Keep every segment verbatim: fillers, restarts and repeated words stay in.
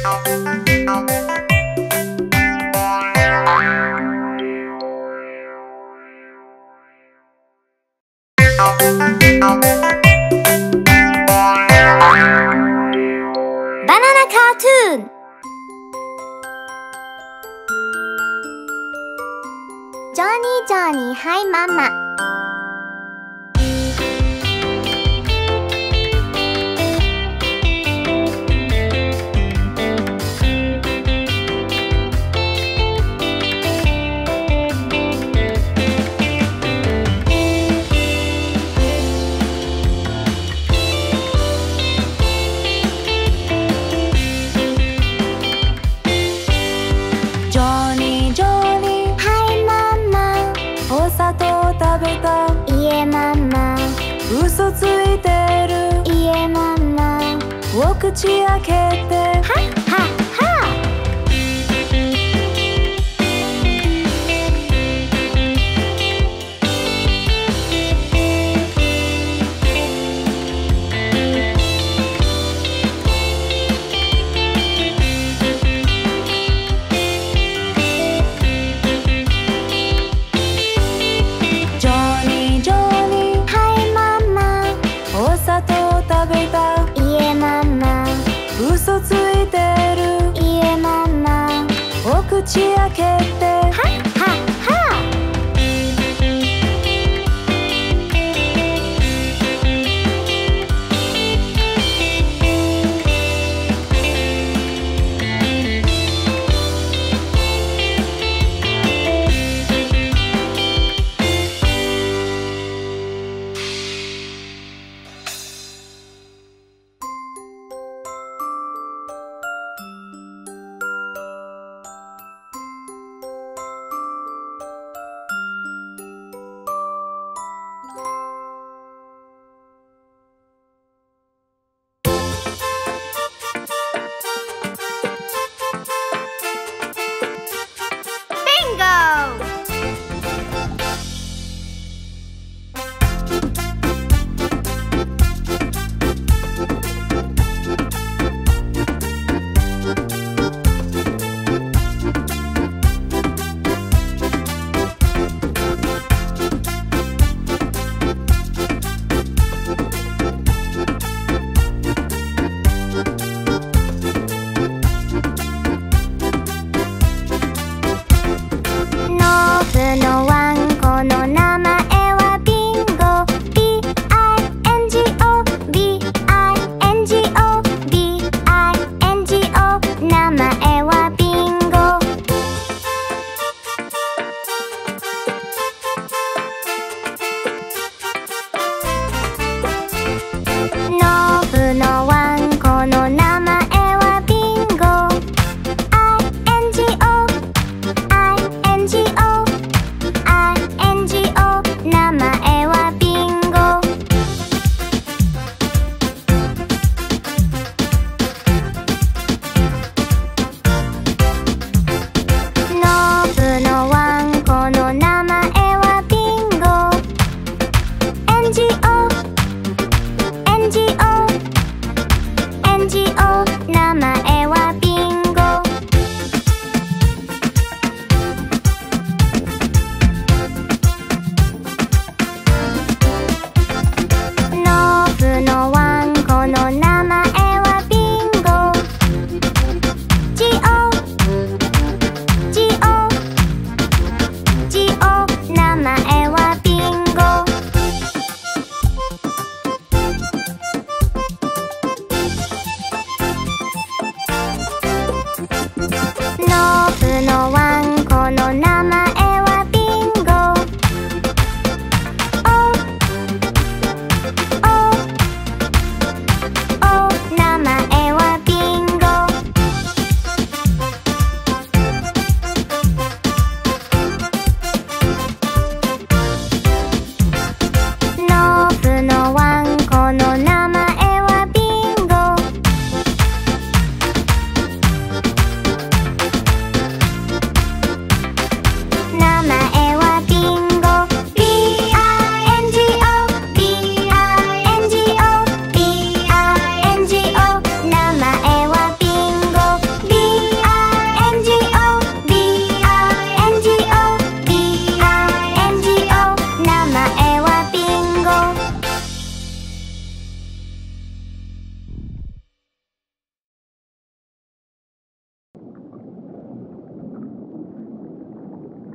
Banana cartoon. Johnny, Johnny, hi mama. 嘘ついてるいえママ。 お口開けてはっはっは。 ジョニージョニーはいママ。 お砂糖食べたいえママ。 嘘ついてるいえママ。 お口開けてはっはっは。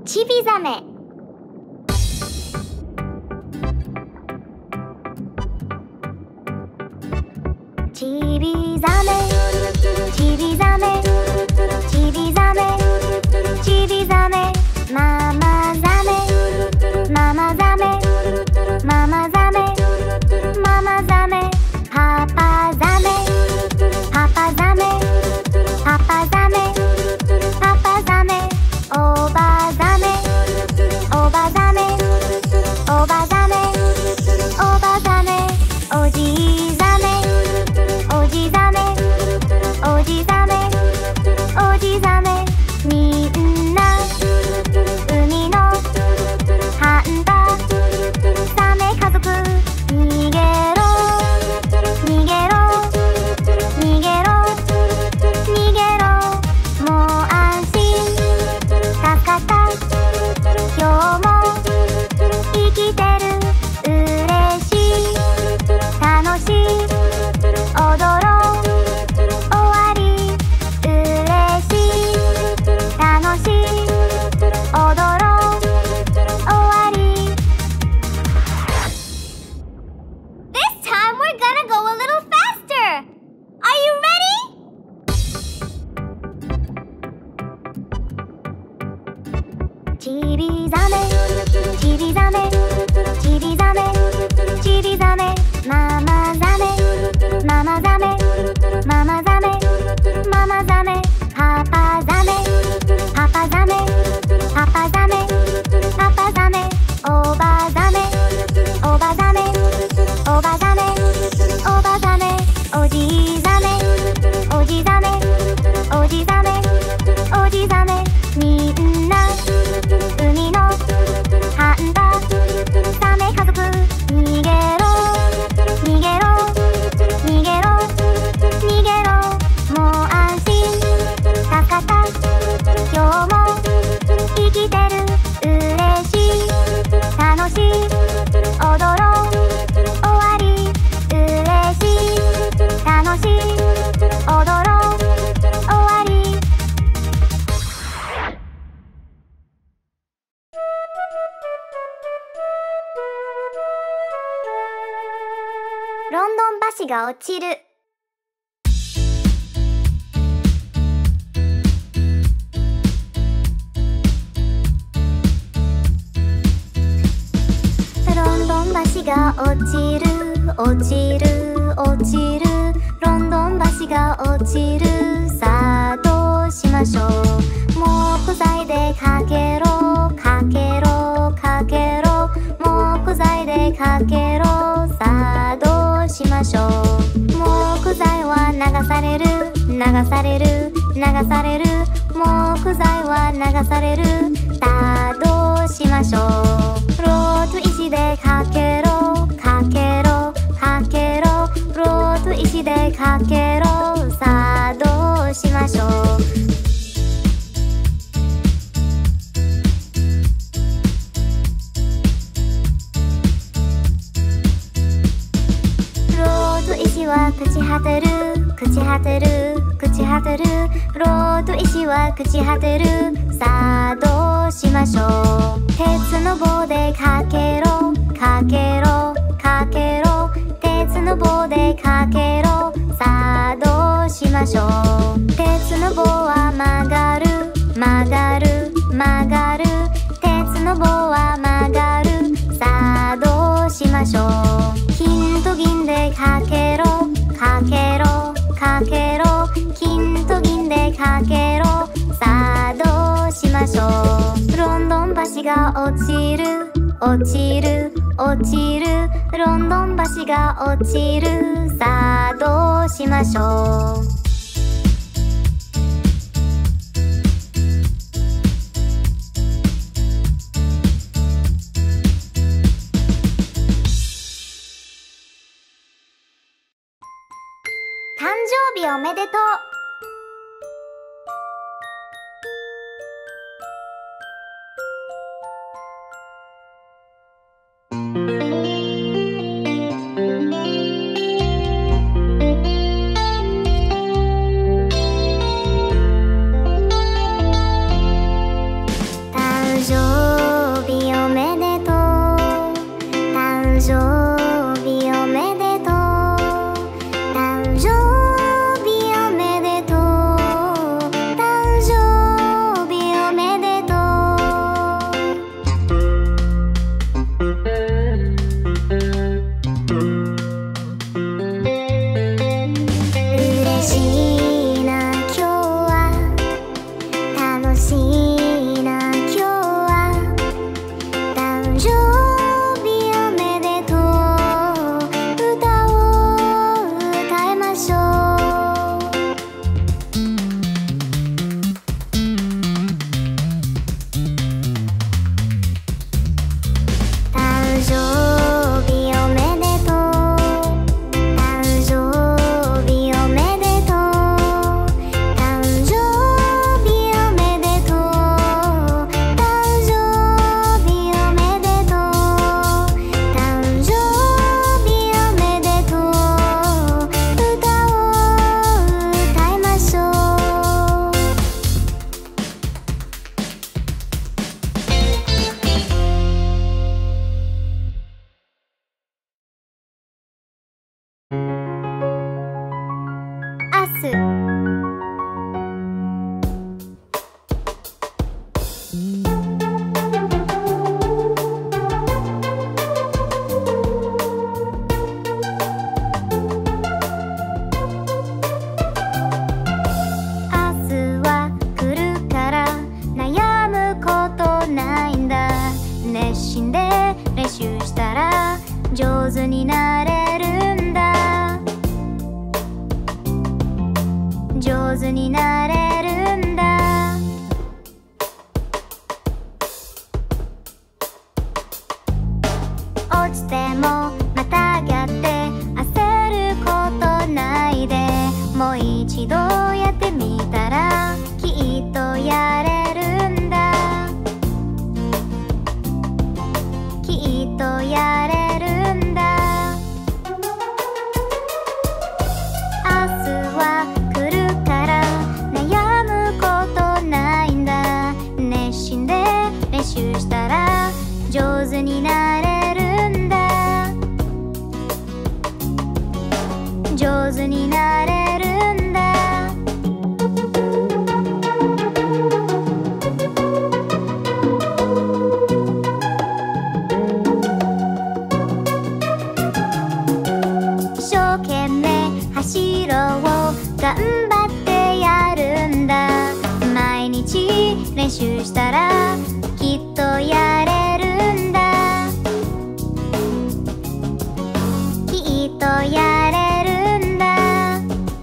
ちびざめ。ちびざめ、ちびざめ、ちびざめ、ちびざめ。ママザメ、ママザメ、ママザメ、ママザメ。パパザメ、パパザメ、パパザメ、パパザメ。おばザメ、おばザメ、おばザメ、おばザメ。おじザメ、おじザメ、おじザメ、おじザメ。みんな海のハンタザメ家族。逃げろ逃げろ逃げろ逃げろ。もう安心助かった。今日も生きてる。嬉しい楽しい踊ろう終わり。嬉しい楽しい踊ろう終わり。 This time we're gonna go a little faster. Are you ready? ちびざめ、ちびざめ、ちびざめ、ちびざめ。ママザメ、ママザメ、ママザメ、ママザメ。パパザメ、パパザメ、パパザメ、パパザメ。おばザメ、おばザメ、おばザメ、おばザメ。おじザメ、おじザメ、おじザメ、おじザメ。みんな海のハンタザメ家族。逃げろ逃げろ逃げろ逃げろ。もう安心助かった。今日も生きてる。嬉しい楽しい踊ろう終わり。嬉しい楽しい踊ろう終わり。ロンドン橋が落ちる。ロンドン橋が落ちる落ちる落ちる。ロンドン橋が落ちる。さあどうしましょう。木材でかけろかけろかけろ。木材でかけろ。さあどうしましょう。木材は流される流される流される。木材は流される。さあどうしましょう。ロープ石でかけろかけろかけろ。ロープ石でかけろ。さあどうしましょう。石は朽ち果てる朽ち果てる朽ち果てる。ロード石は朽ち果てる。さあどうしましょう。鉄の棒でかけろかけろかけろ。鉄の棒でかけろ。さあどうしましょう。鉄の棒は曲がる曲がる曲がる。鉄の棒は曲がる。さあどうしましょう。金と銀でかけろかけろかけろ。金と銀でかけろ。さあどうしましょう。ロンドン橋が落ちる落ちる落ちる。ロンドン橋が落ちる。さあどうしましょう。誕生日おめでとう。 手になれるんだ。上手になれるんだ。落ちてもまたがって焦ることないで、もう一度やってみたらきっとやれるんだ。きっとやれるんだ。明日は来るから悩むことないんだ。熱心で練習したら上手になれるんだ。上手になれるんだ。一生懸命走ろう、頑張ってやるんだ。毎日練習したらきっとやれるんだ。きっとやれるんだ。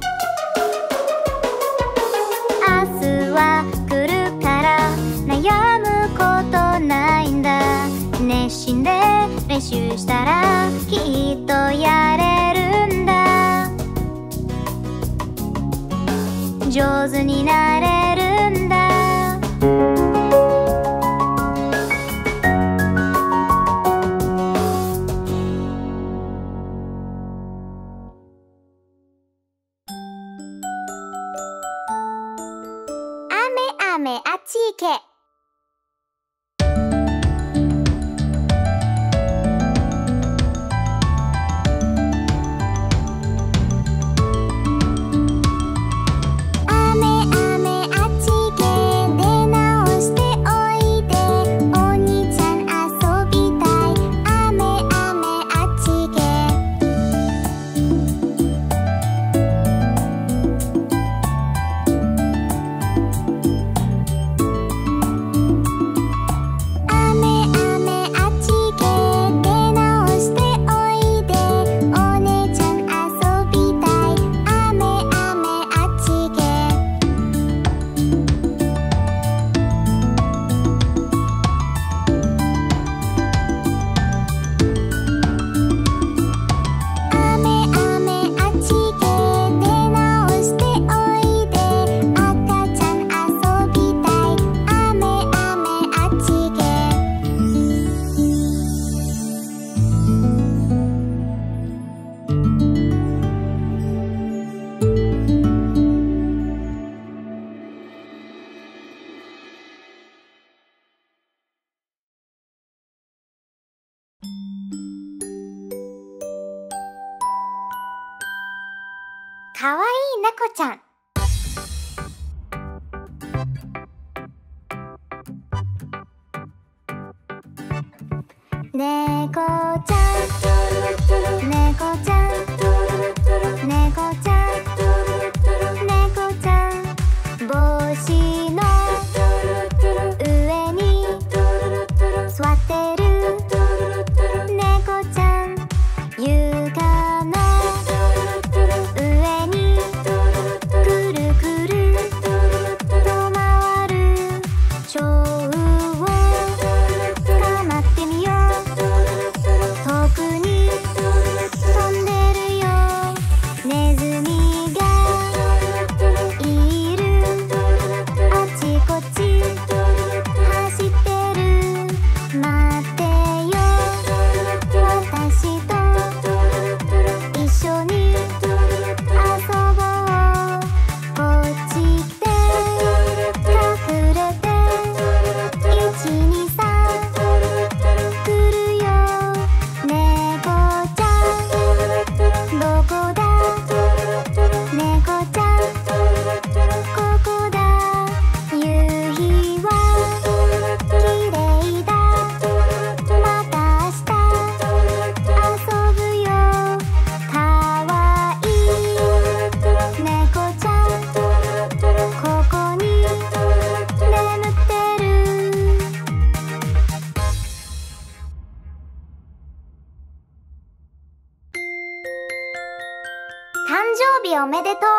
明日は来るから悩むことないんだ。熱心で練習したらきっとやれるんだ。上手になれるんだ。雨雨あっち行け。かわいい猫ちゃん。猫ちゃん、猫ちゃん、猫ちゃん、猫ちゃん、帽子の上に座ってる猫ちゃん、床の上にくるくると回る蝶を捕まってみよう。遠くに飛んでるよ。ネズミがいるあっちでとう。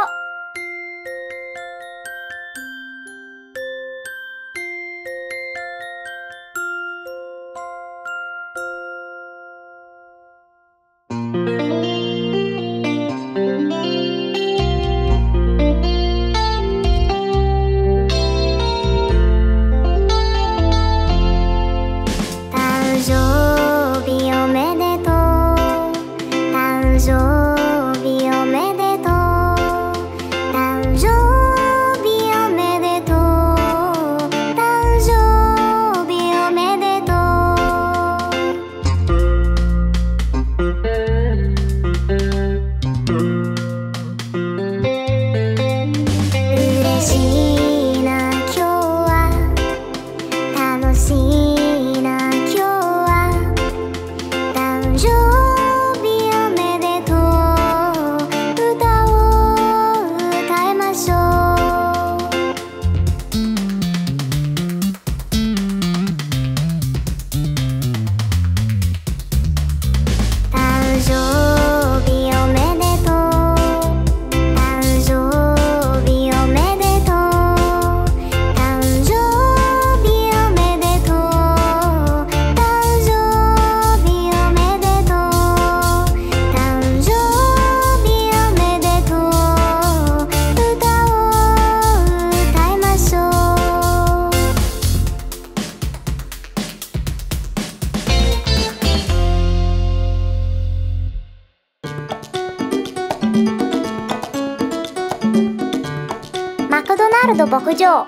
マクドナルド牧場。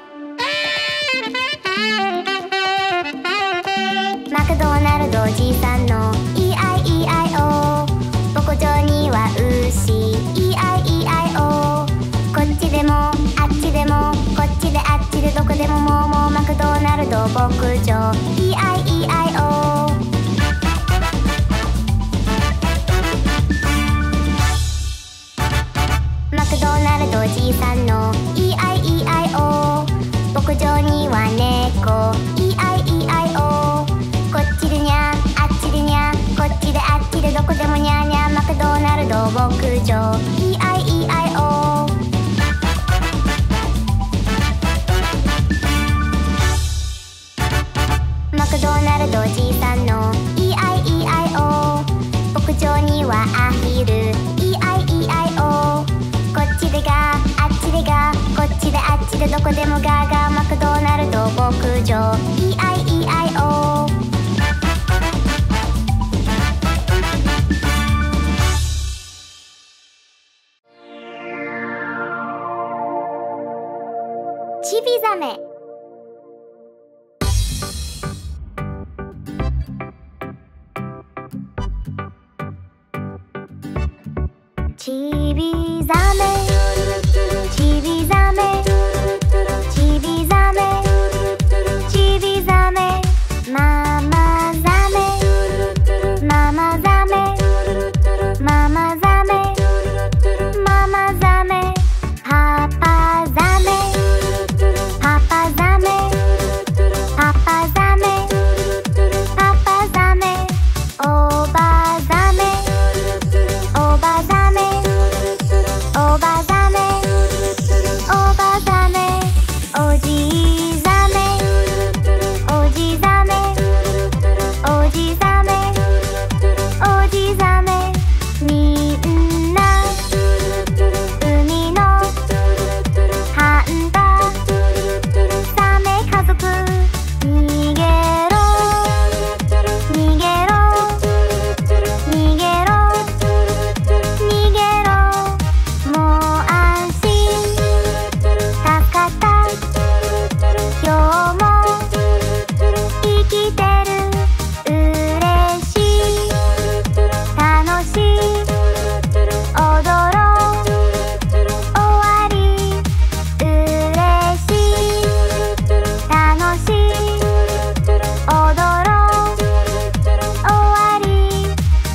マクドナルドおじさんの イーアイイーアイオー。 牧場には牛 イーアイイーアイオー。 こっちでもあっちでもこっちであっちでどこでももうもうマクドナルド牧場 イーアイイーアイオー。マクドナルドおじいさんの イーアイイーアイオー。 牧場には猫 イーアイイーアイオー。 こっちでにゃあっちでにゃこっちであっちでどこでもにゃーにゃーマクドナルド牧場 イーアイイーアイオー。 マクドナルドおじいさんの イーアイイーアイオー。 牧場にはアヒル イーアイイーアイオー。 こっちでガーあっちでガーこっちであっちでどこでもガーガーマクドナルド牧場 イーアイイーアイオー。 チビザメ。ちびザメちびザメちびザメちびザメママザメママザメママザメママザメパパザメパパザメパパザメパパザメおばザメおばザメおばザメおばザメおじザメおじザメおじザメおじザメみんな海のハンタザメ家族逃げろ逃げろ逃げろ逃げろもう安心たかった今日も生きてる嬉しい楽しい踊ろう終わり嬉しい楽しい踊ろう終わり。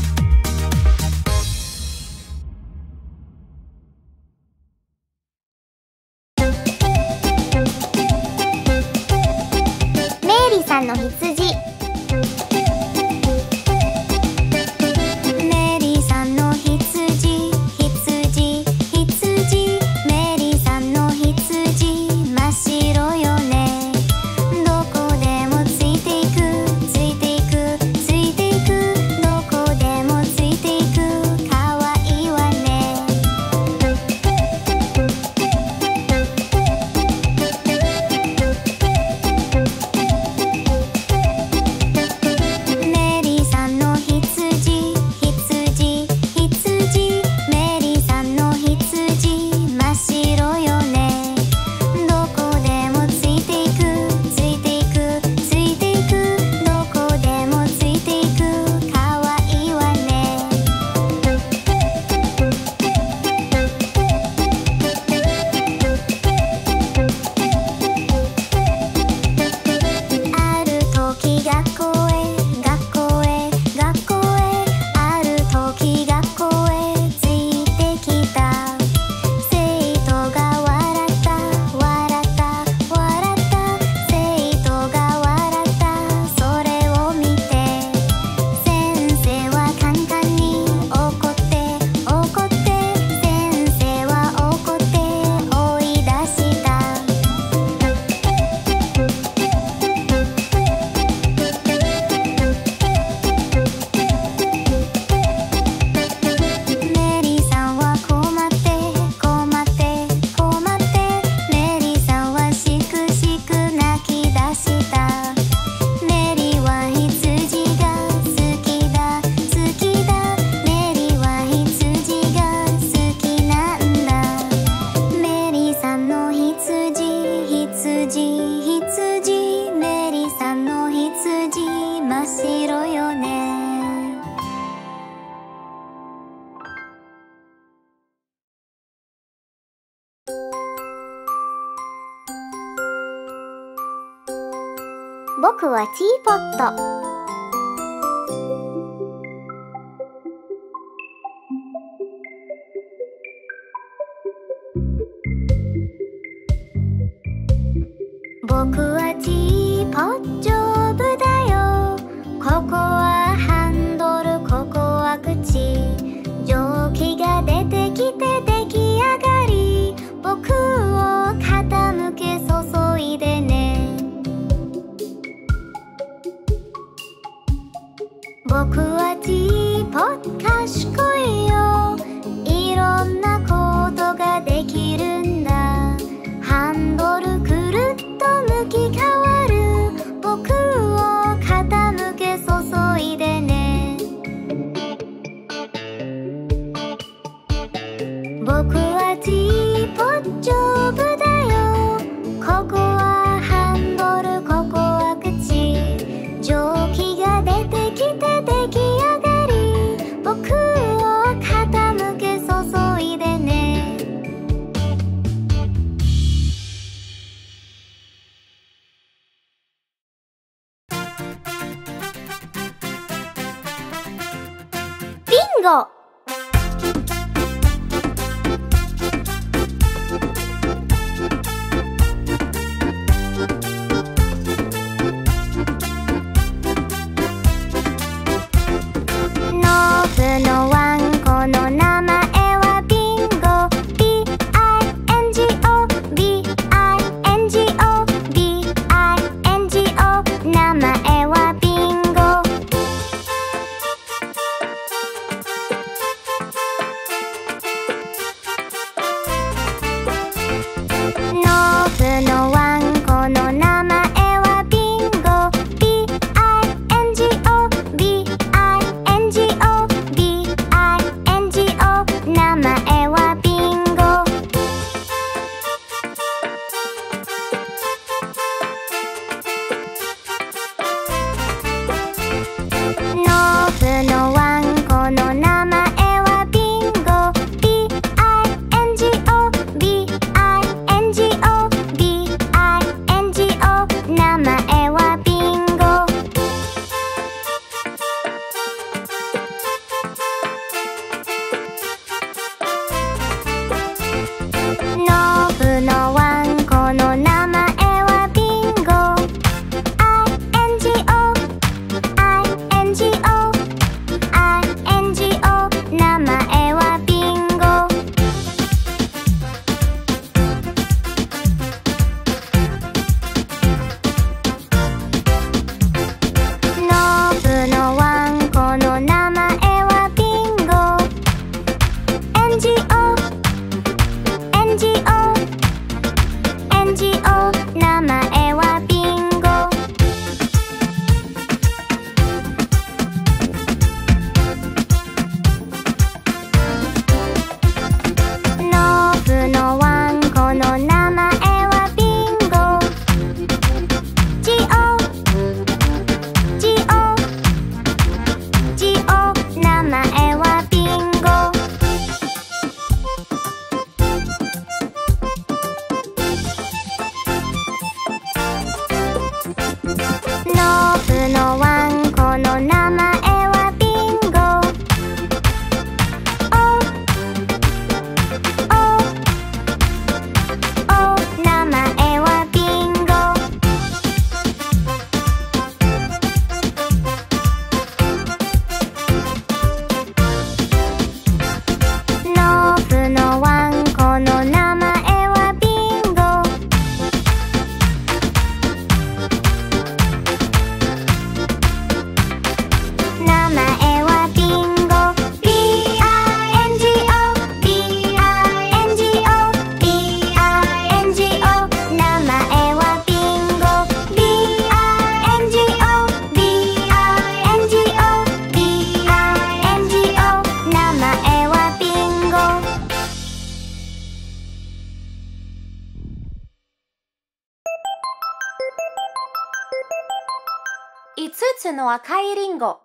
メイリーさんの羊。メイリーさんの羊羊羊羊羊メリさんの羊真っ白よね。僕はティーポット。僕はティーポット丈夫だよ。ここはハンドル、ここは口。蒸気が出てきて出来上がり、僕を傾け注いでね。僕はティーポット賢いよ。いろんなことができるんだ。ハンドルくるっと向き変わる。僕を傾け注いでね。僕はティーポット丈夫だよ。ここはハンドル、ここは口。蒸気が出てきて出来上がり、僕を傾け注いでね。ビンゴ。ノブのワンコの名前はビンゴ。 ビーアイエヌジーオー ビーアイエヌジーオー ビーアイエヌジーオー 名前はビンゴ。 いつつの赤いリンゴ。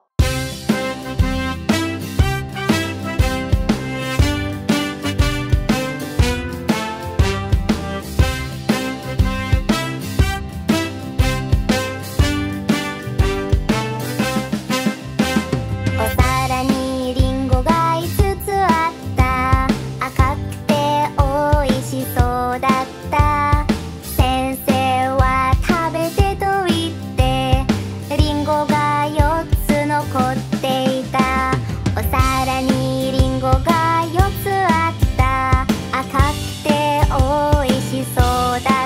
お皿にリンゴがいつつあった。赤くておいしそうだった。先生は食べてと言ってリンゴがよっつ残っていた。お皿にリンゴがよっつあった。赤くておいしそうだった。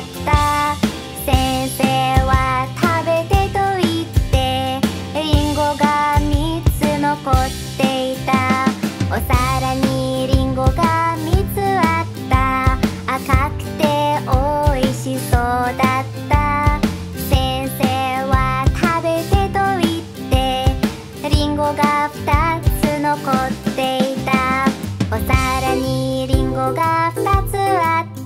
先生は食べてと言ってリンゴがみっつ残っていた。お皿にリンゴがみっつあった。赤くておいしそうだった。先生は食べてと言ってリンゴがふたつ残っていた。お皿にリンゴがふたつあった。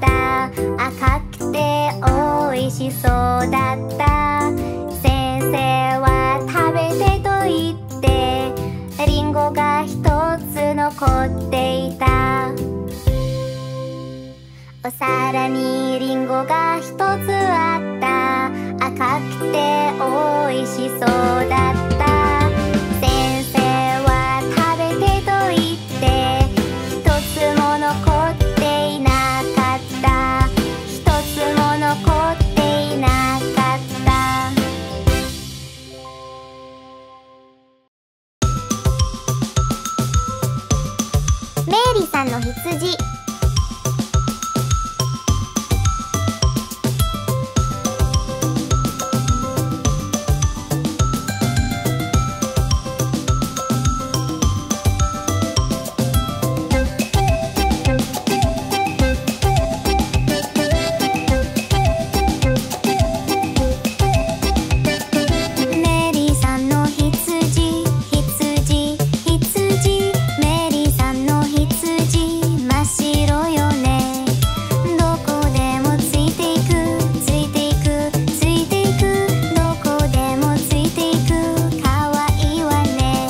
赤くておいしそうだった。先生は食べてと言ってリンゴがひとつ残っていた。お皿にリンゴがひとつあった。赤くておいしそうだった。先生は食べてと言ってひとつも残っていなかった。ひとつも残っていなかった。メイリーさんの羊。メイリーさんの羊、羊、羊。メイリーさんの羊、真っ白よね。どこでもついていく、ついていく、ついていく。どこでもついていく、かわいいわね。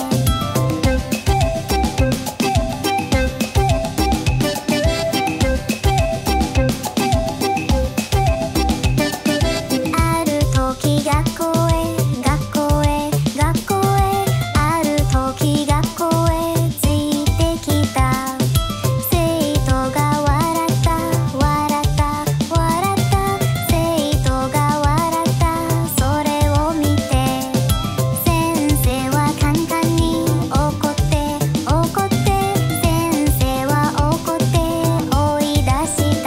ある時学校へ学校へ学校へ。ある時学校へついてきた。生徒が笑った笑った笑った。生徒が笑ったそれを見て先生はカンカンに怒って怒って。先生は怒って追い出した。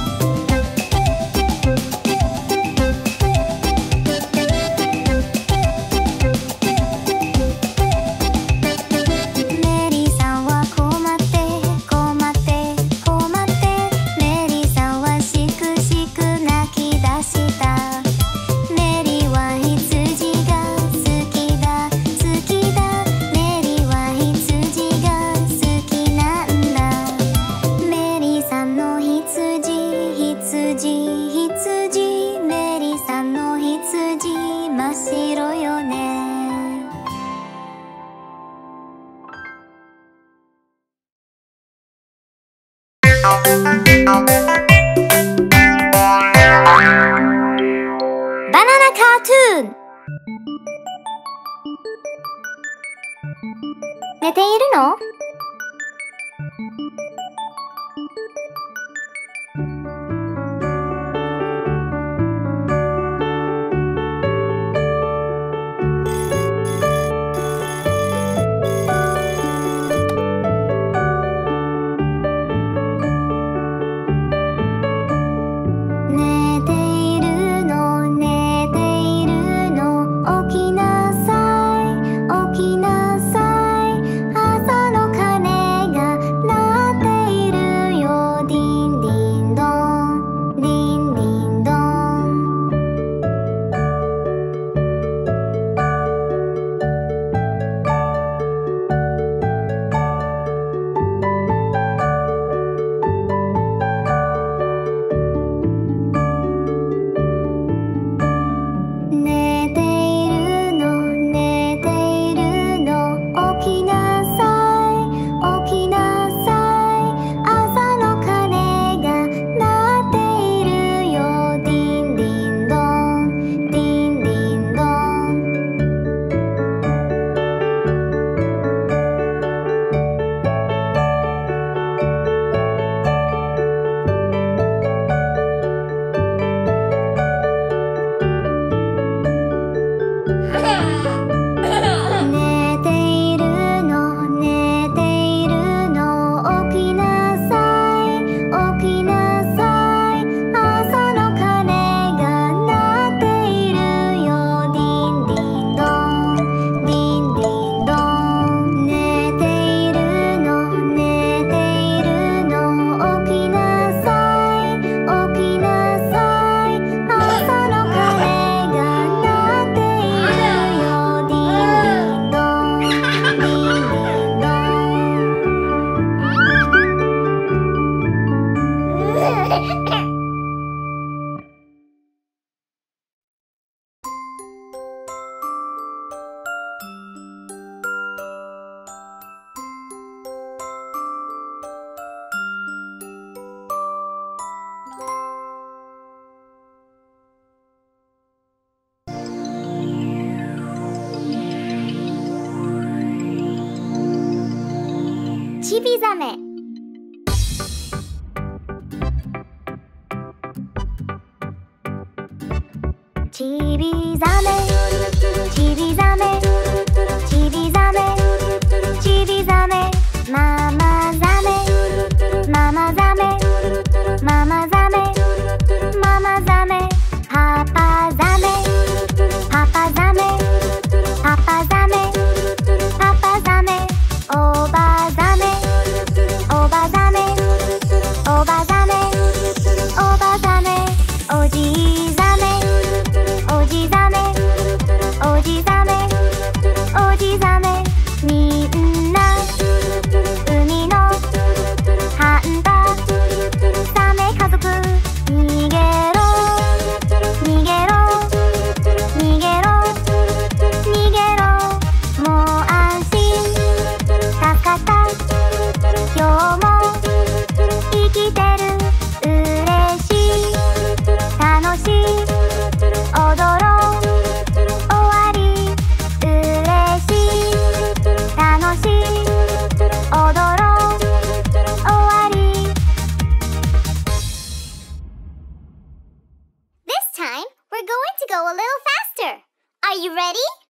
メリーさんは困って困って困って。メリーさんはしくしく泣き出した。メリーは羊が好きだ好きだ。メリーは羊が好きなんだ。メリーさんの羊、羊、羊。メリーさんの羊、真っ白よね。バナナカートゥーン。寝ているの？寝ているの寝ているの。起きなさい起きなさい。朝の会ちびざめ。ちびざめ、ちびざめ、ちびざめ、ちびざめ。ママざめ、ママざめ、ママざめ、ママざめ。パパざめ、パパざめ、パパざめ、パパざめ。おばざめ、おばざめ、おばざめ、おばざめ。おじざめ、おじざめ、おじざめ、おじざめ。みんな海のハンタザメ家族。逃げろ逃げろ逃げろ逃げろ。もう安心助かった。今日も生きてる。嬉しい楽しい踊ろう終わり。嬉しい楽しい踊ろう終わり。 This time we're going to go a little faster. Are you ready?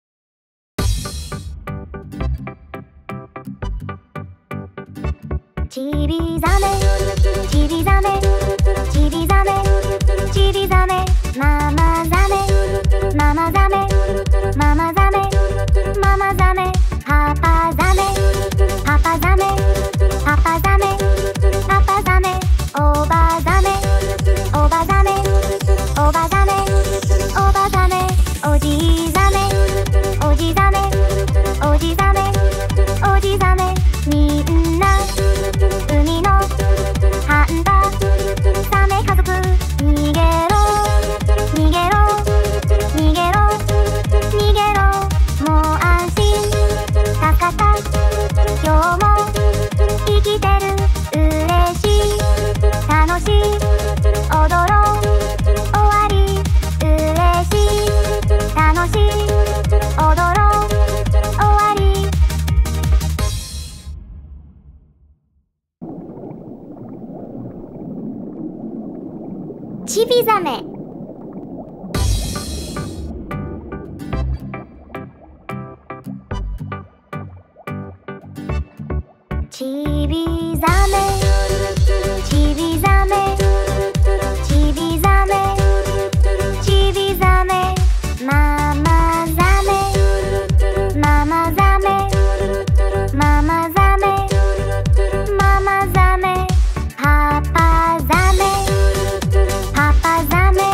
ちびざめ、ちびざめ、ちびざめ、ちびざめ。ママざめ、ママざめ、ママざめ、ママざめ。パパざめ、パパざめ、パパざめ、パパざめ。おばざめ、おばざめ、おばざめ、おばざめ。おじざめ、おじざめ、おじざめ、おじざめ。みんな海のハンタザメ家族。逃げろ逃げろ逃げろ逃げろ。もう安心助かった。今日も生きてる。嬉しい楽しい踊ろう終わり。嬉しい楽しい踊ろう終わり。ちびざめ。ちびざめ、ちびざめ、ちびざめ、ちびざめ。ママざめ、ママざめ、ママざめ、ママざめ。パパざめ、パパざめ、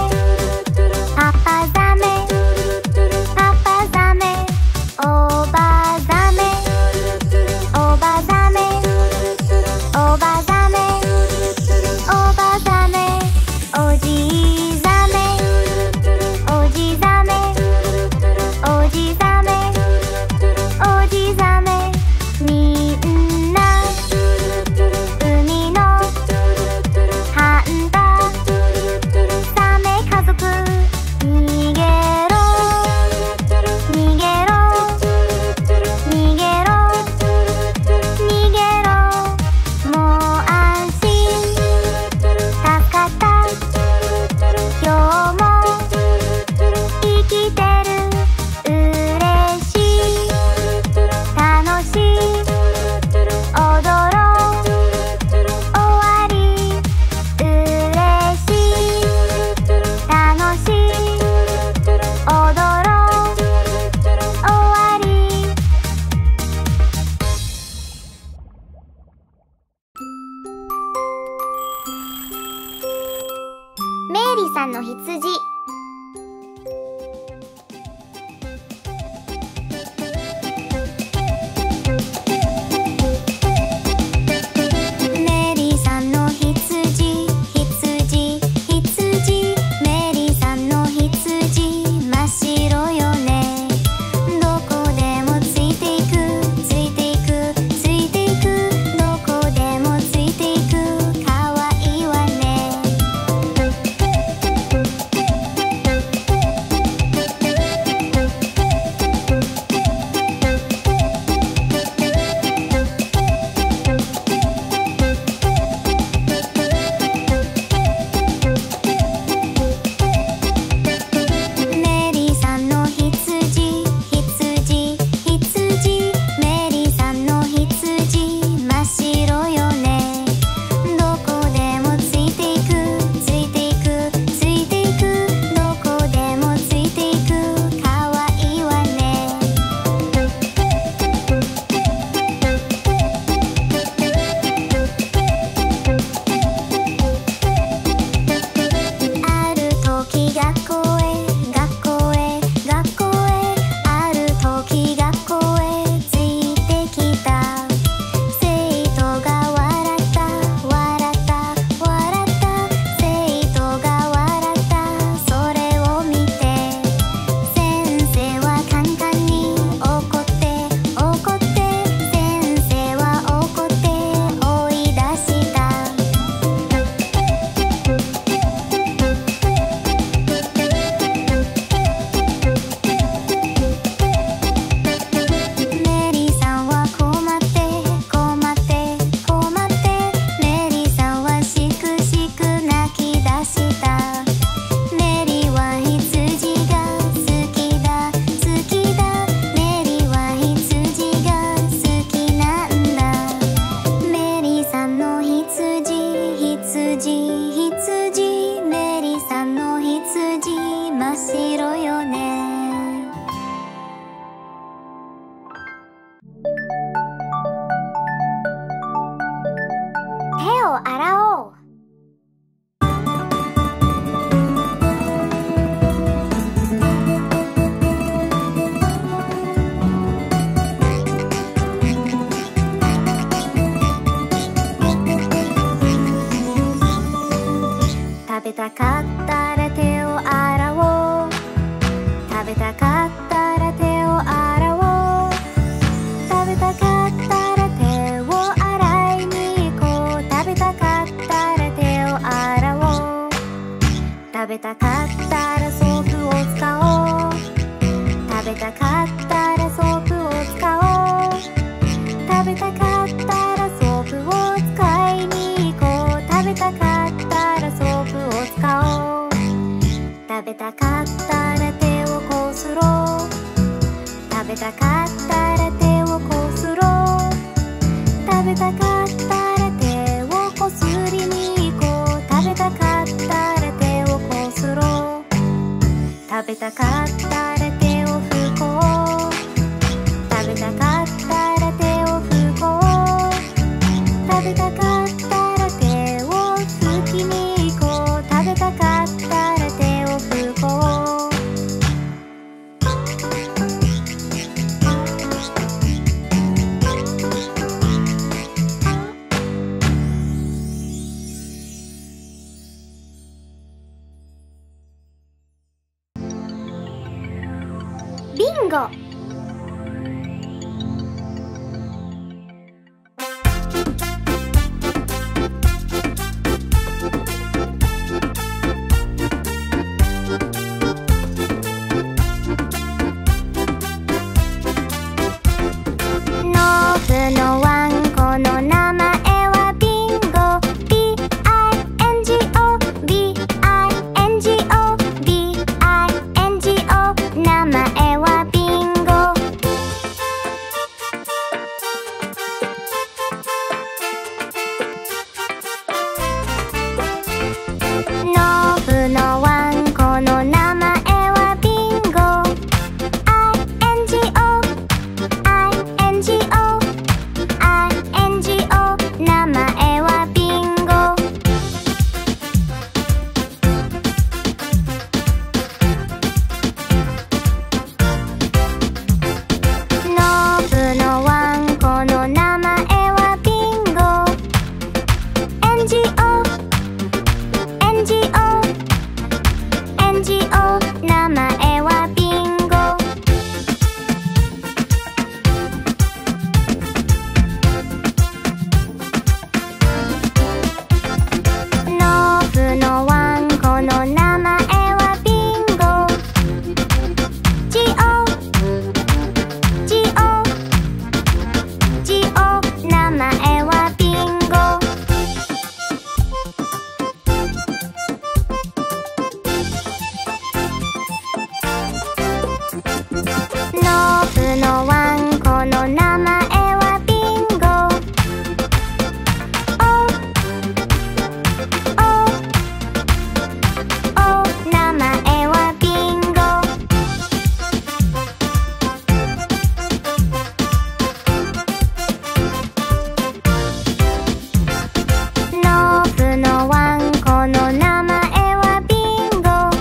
白よね。手を洗おう。食べたかったら手を洗おう。食べたかったら手を洗おう。食べたかったら手を洗いに行こう。食べたかったら手を洗おう。食べたかったらソープを使おう。食べたかったらソープを使おう。食べたかったらソープを使いに行こう。食べたかったらソープを使おう。食べたかったら手をこすろう。食べたかったら手をこすろう。食べたかったら手をこすりに行こう。食べたかったら手をこすろう。食べたかったら手を拭こう。食べたかったら手を拭こう。食べたかったら手を拭きに行こう。食べたかったら手を拭こう。ビンゴ。ノブのワンコの名前はビンゴ。 ビーアイエンジーオー ビーアイエンジーオー ビーアイエンジーオー 名前はビンゴ。ノブのワンコの名前はビンゴ。 アイエンジーオー アイエンジーオー アイエンジーオー 名前はビンゴ。ノブのワンコの名前はビンゴ。エンジーオー エンジーオー エンジーオー 名前はビンゴ。ノブのワンコの名前はビンゴ。ジオジオジオ名前はビンゴ。ノブのワンコの名前はビンゴ。おおお名前はビンゴ。ノブのワンコの名前はビンゴ。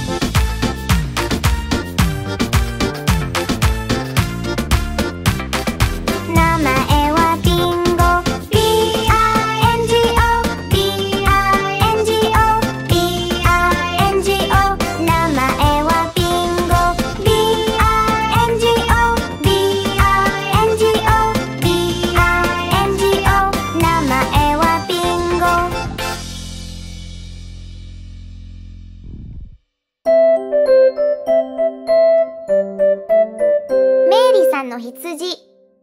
名前はビンゴ。 ビーアイエンジーオー ビーアイエンジーオー ビーアイエンジーオー 名前はビンゴ。 ビーアイエンジーオー ビーアイエンジーオー ビーアイエンジーオー 名前はビンゴ。メイリーさんの羊。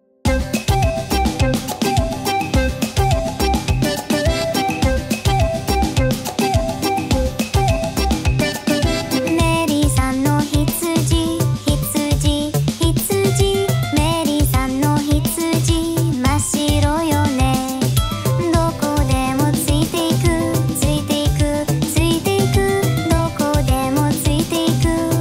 メリーさんの羊、羊、羊。メリーさんの羊、真っ白よね。どこでもついていく、ついていく、ついていく。どこでもついていく。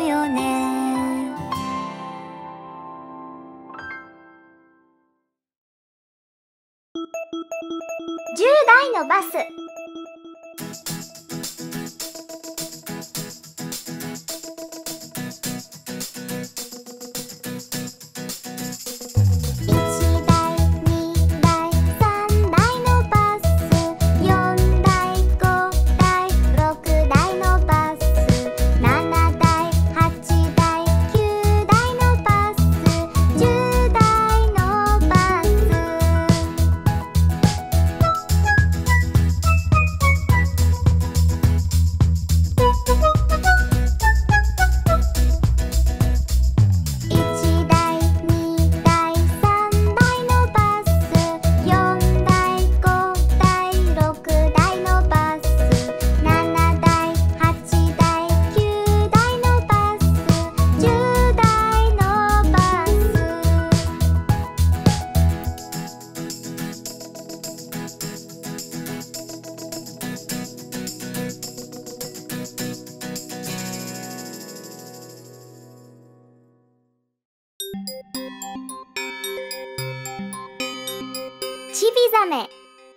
よね。 じゅうだいのバス。ちびざめ。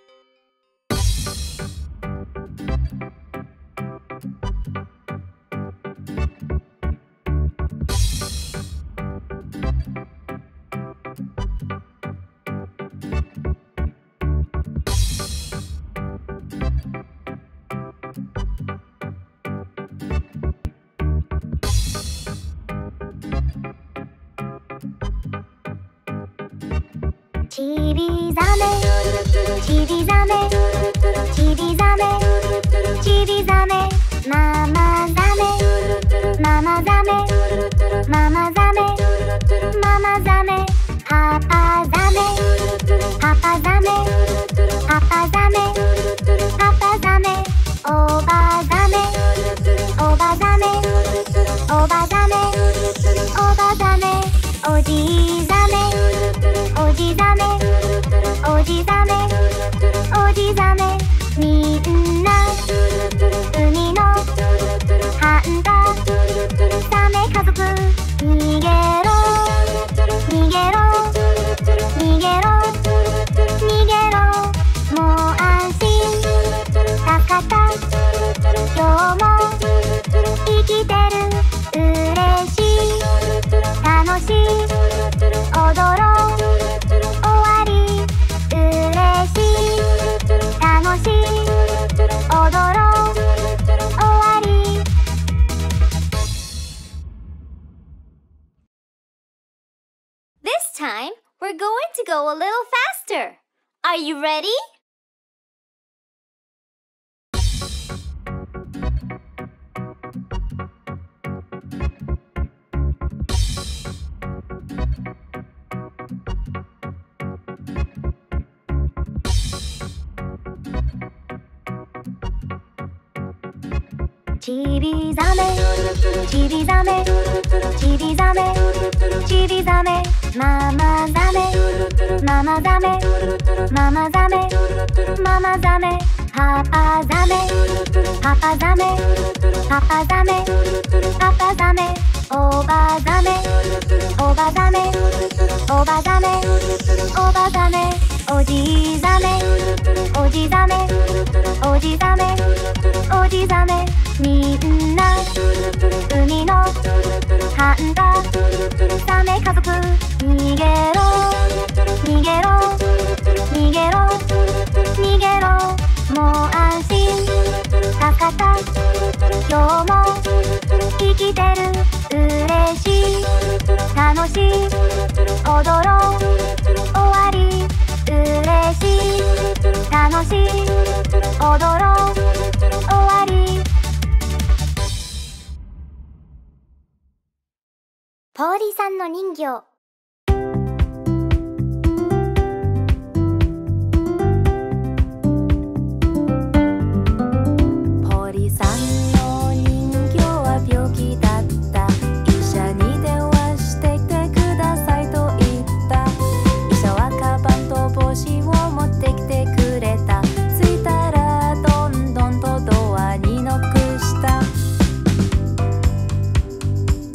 ちびざめ、ちびざめ、ちびざめ、ちびざめ、ママざめ、ママざめ、ママざめ、ママざめ、パパざめ、パパざめ、パパざめ、パパざめ、おばざめ、おばざめ、おばざめ、おばざめ、おじざめ、おじざめ、おじざめ、おじざめ、みんな海のはんだザメ家族、逃げろ逃げろ逃げろ逃げろ、もう安心たかた、今日も生きてる、嬉しい楽しい踊ろう終わり、嬉しい楽しい踊ろう終わり。 This time, we're going to go a little faster. Are you ready? ちびざめ、ちびざめ、ちびざめ、ちびざめ、ママざめ、ママざめ、ママざめ、ママざめ、パパざめ、パパざめ、パパざめ、パパざめ、おばざめ、おばざめ、おばざめ、おばざめ、おじざめ、おじざめ、おじざめ、おじざめ、みんな海のはんだザメ家族、逃げろ逃げろ逃げろ逃げろ、もう安心たかた、今日も生きてる、嬉しい楽しい踊ろう終わり、嬉しい楽しい踊ろう終わり。 ポーリさんの人形。 ポーリさんの人形は病気だった。医者に電話してきてくださいと言った。医者はカバンと帽子を持ってきてくれた。着いたらどんどんとドアにノックした。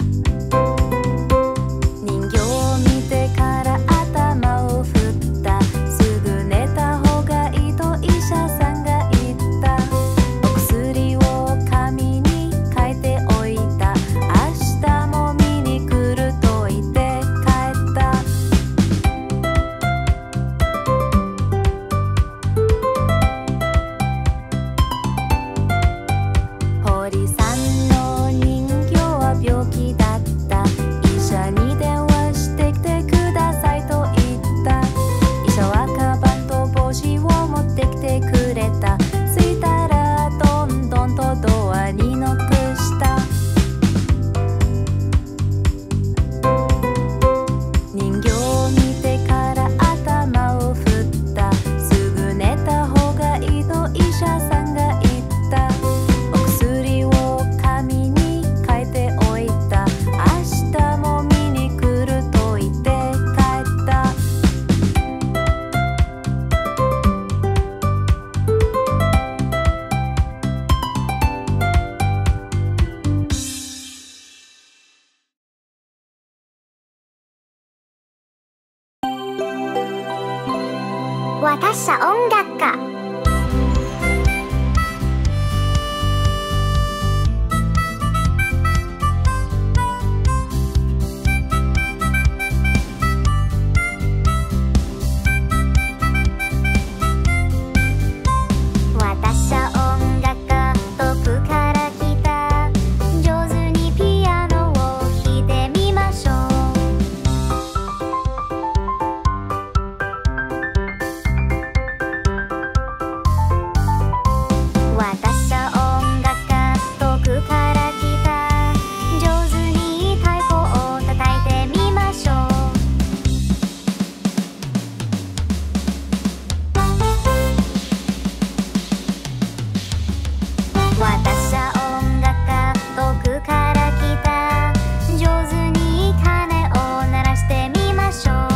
私は音楽家。私は音楽家、遠くから来た。上手にピアノを弾いてみましょう。私は音楽家、遠くから来た。上手に太鼓を叩いてみましょう。私は音楽家、遠くから来た。上手に鐘を鳴らしてみましょう。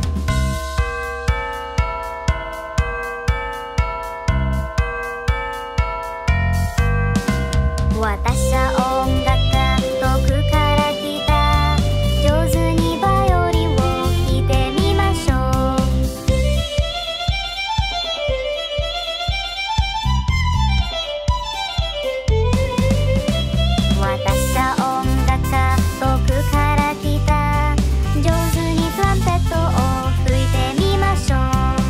私は音楽家、遠くから来た。上手にバイオリンを弾いてみましょう。私は音楽家、遠くから来た。上手にトランペットを吹いてみましょう。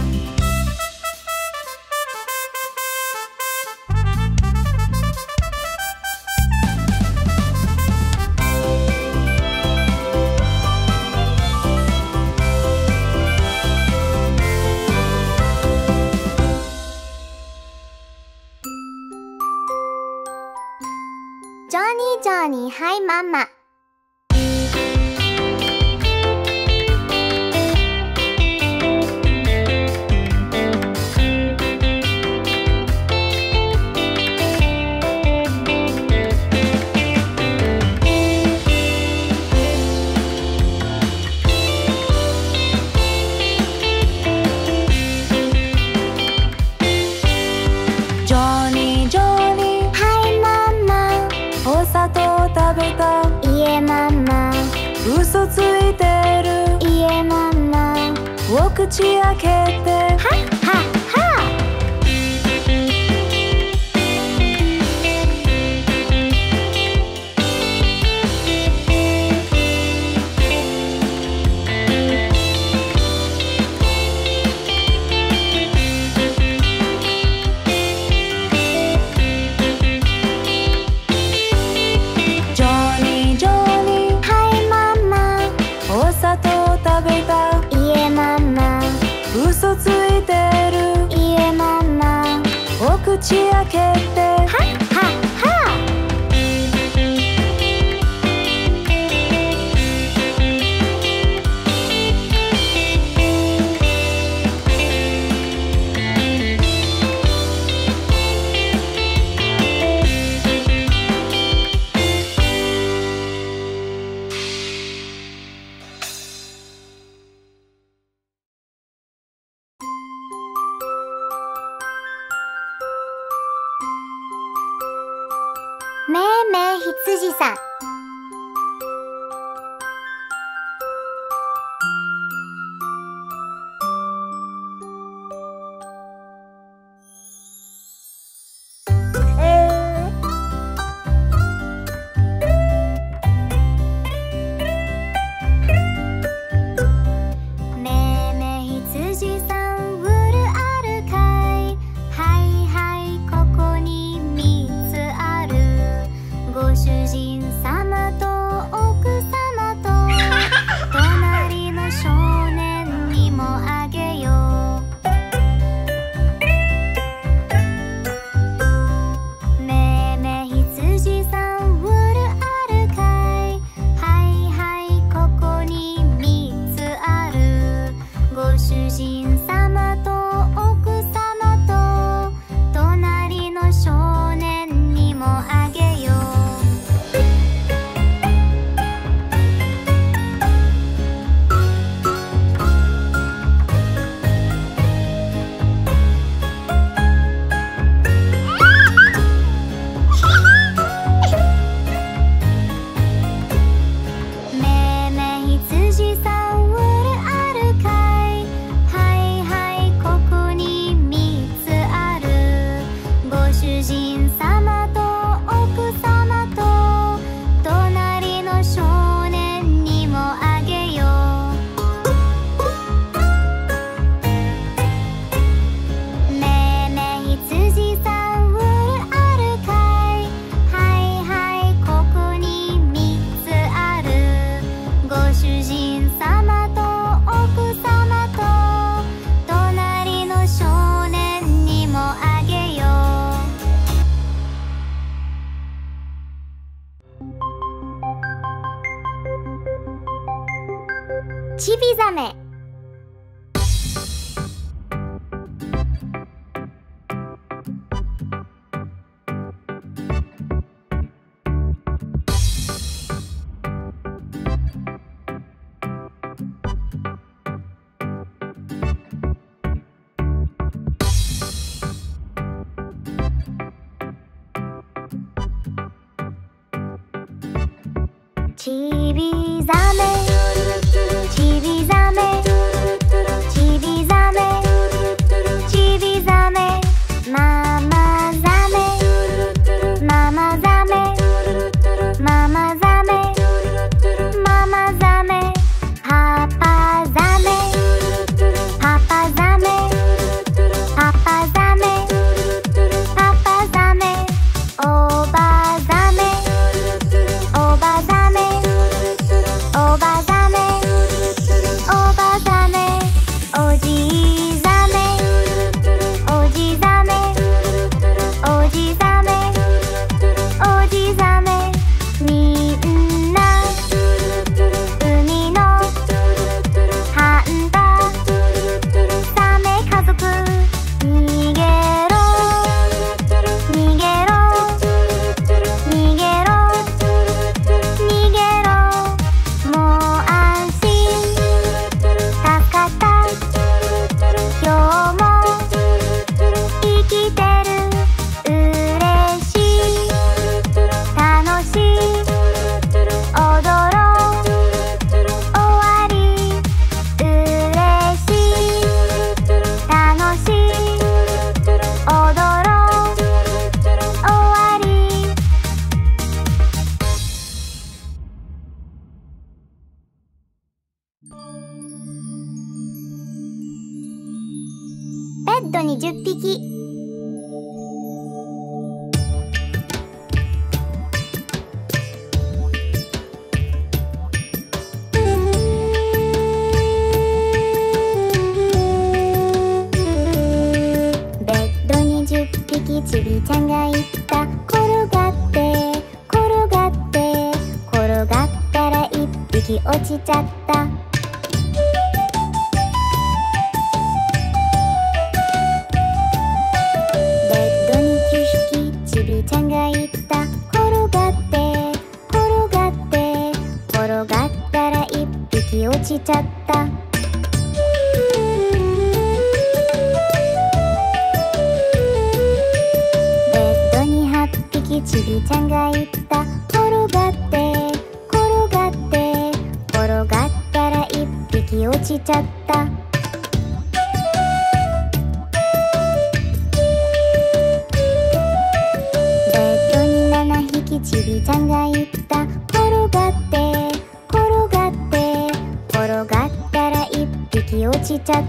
ジョニージョニー、はいママ。 ジョニージョニー、 はいママ。 お砂糖食べた。 いえママ。 嘘ついてる。 いえママ。 お口開けて。 はっはっは。 ジョニージョニー、 はいママ。 お砂糖食べた。 いえママ。 嘘ついてる。 いえママ。 お口開けて。 はっはっは。めいめい羊さん。めいめい羊さん、ウールあるかい。はいはい、ここにみっつある。ご主人様ちびざめ。ちびざめ、ちびざめ、ちびざめ、ちびざめ、ママざめ、ママざめ、ママざめ、ママざめ、パパざめ、パパざめ、パパざめ、パパざめ、おばざめ、おばざめ、おばざめ、おばざめ、おじざめ、おじざめ、おじざめ、おじざめ、みんな海のハンタザメ家族、逃げろ逃げろ逃げろ逃げろ、もう安心助かった、今日も生きてる、嬉しい楽しい踊ろう終わり、嬉しい楽しい踊ろう終わり。ベッドにじゅっぴき。ベッドにじゅっぴきちびちゃんがいった。転がって転がって転がったらいっぴき落ちちゃった。ベッドにきゅうひきちびちゃんがいった。転がって転がって転がったらいっぴき落ちちゃった。ベッドにはっぴきちびちゃんがいった。転がって転がって転がったらいっぴき落ちちゃった。ベッドにななひきちびちゃんがいった。転がって転がって転がったらいっぴき落ちちゃった。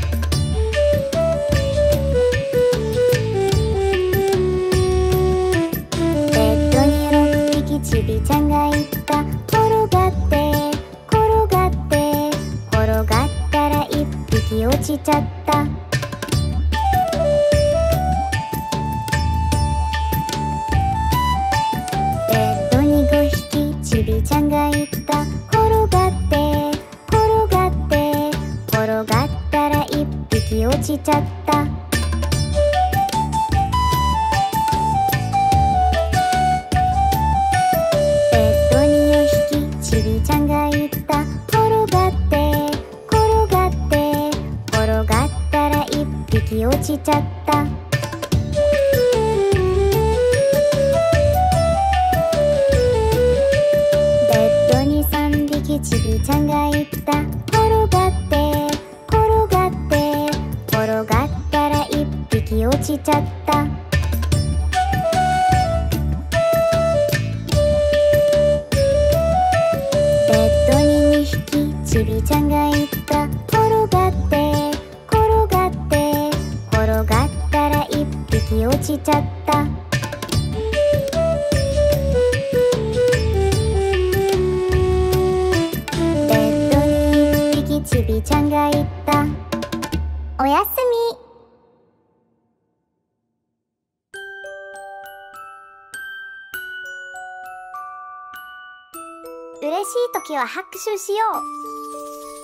ベッドにろっぴきちびちゃんがいった。転がって転がって転がったらいっぴき落ちちゃった。ベッドにごひきちびちゃんがいった。転がって転がって転がったらいっぴき落ちちゃった。ベッドによんひきちびちゃんがいった。転がって転がって転がったらいっぴき落ちちゃった。ベッドにさんびきちびちゃんがいった。転がって転がって転がったらいっぴき落ちちゃった。ベッドににひきちびちゃんがいった。転がって転がって転がったらいっぴき落ちちゃった。ベッドにいっぴきちびちゃんがいった。おやすみ。嬉しいときは拍手しよう。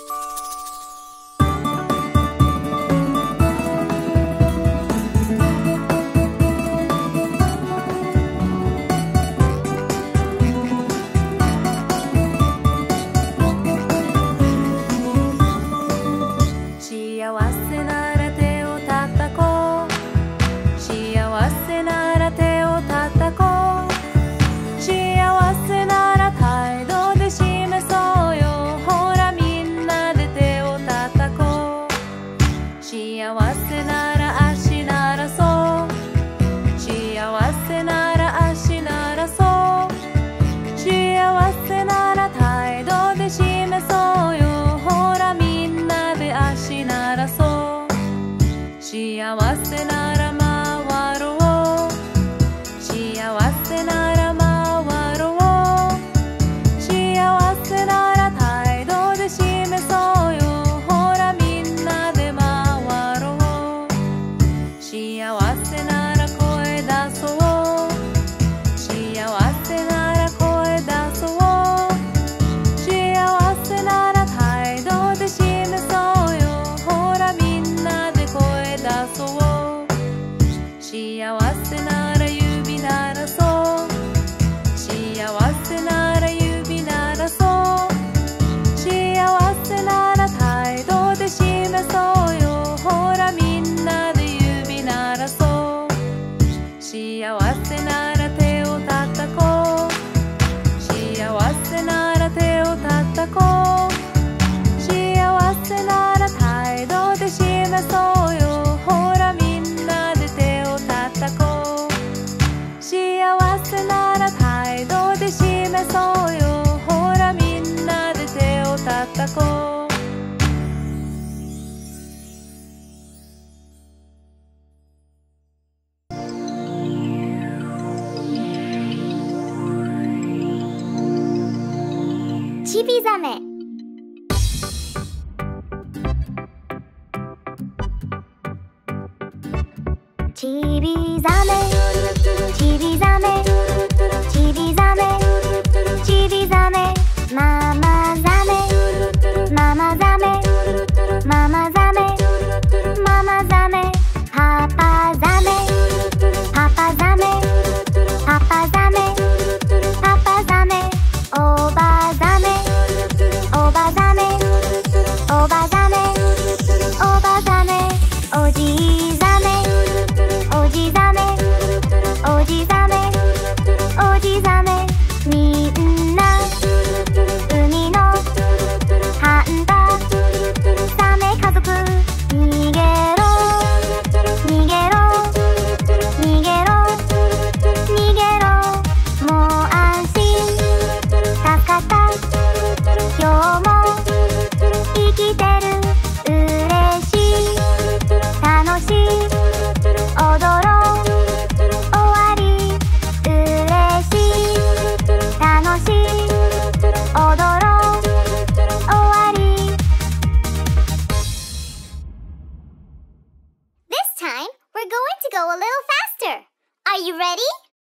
ちびざめ。ちびざめ、ちびざめ、ちびざめ、ちびざめ。ママざめ、ママざめ、ママざめ、ママざめ。パパざめ、パパざめ、パパざめ、パパざめ。おばざめ、おばざめ、おばざめ、おばざめ。おじざめ、おじざめ、おじざめ、おじざめ。みんな海のハンタザメ家族。逃げろ逃げろ逃げろ逃げろ。もう安心助かった。今日も生きてる。嬉しい楽しい踊ろう終わり。嬉しい楽しい踊ろう終わり。 This time, we're going to go a little faster. Are you ready?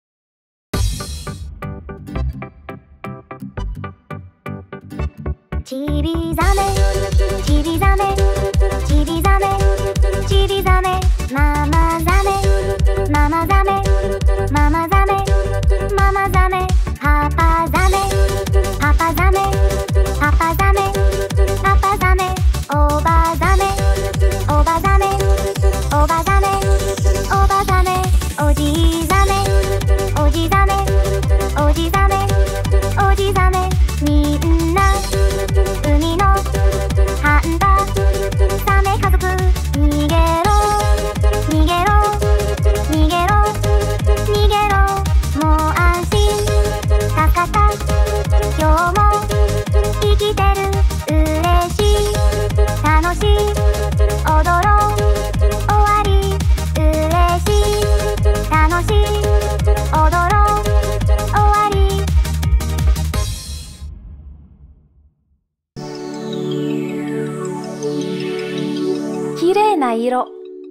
ちびざめ、ちびざめ、ちびざめ、ちびざめ。ママざめ、ママざめ、ママざめ、ママざめ。パパざめ、パパざめ、パパざめ、パパざめ。おばざめ、おばざめ、おばざめ、おばざめ。おじざめ、おじざめ、おじざめ、おじざめ。みんな海のハンタザメ家族。逃げろ逃げろ逃げろ逃げろ。もう安心助かった。今日も生きてる。嬉しい楽しい踊ろう終わり。嬉しい楽しい踊ろう終わり。 きれいな色。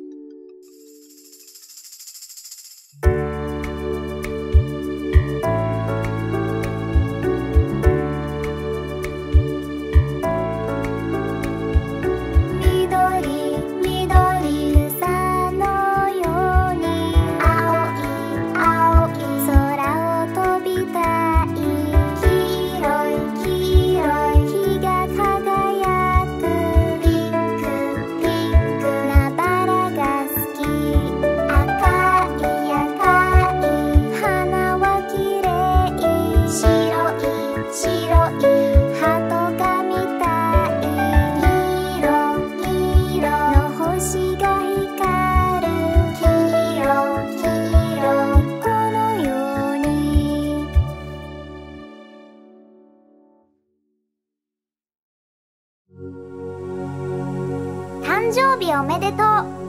緑緑草のように青い青い空を飛びたい。黄色い黄色い日が輝く。ピンクピンクなバラが好き。赤い赤い花はきれい。白い白い鳩が見たい。色色の星が光る。黄色黄色このように。誕生日おめでとう。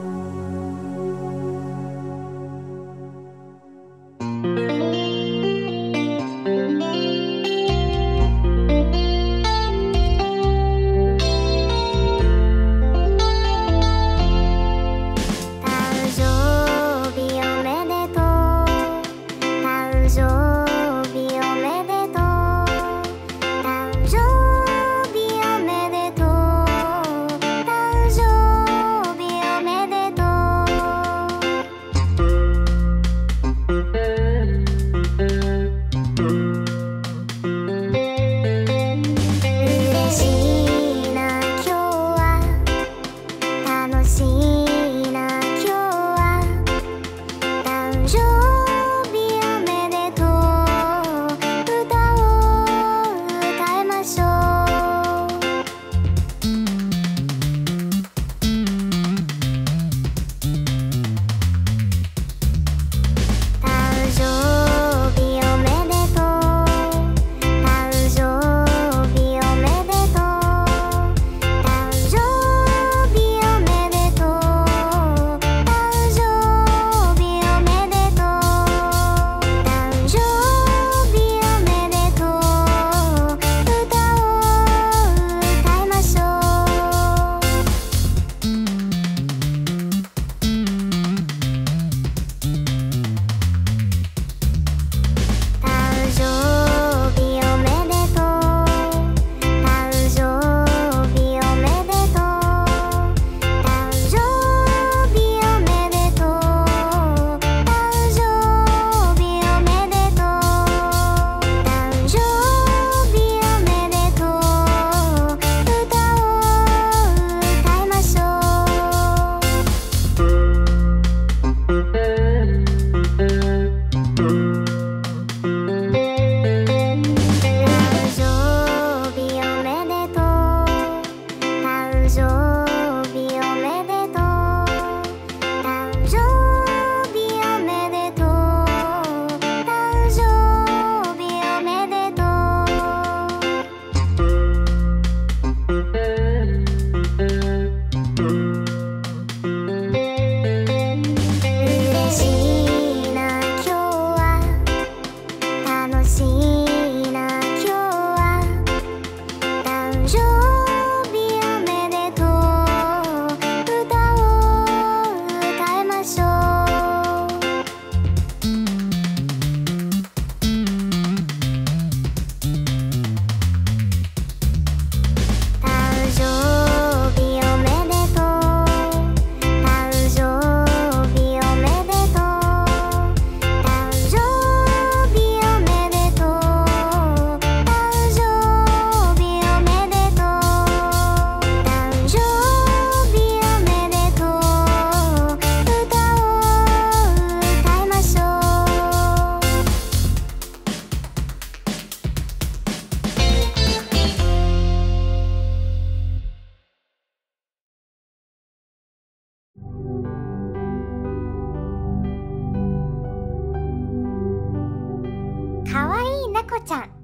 誕生日おめでとう。誕生日おめでとう。誕生日おめでとう。誕生日おめでかわいい猫ちゃん。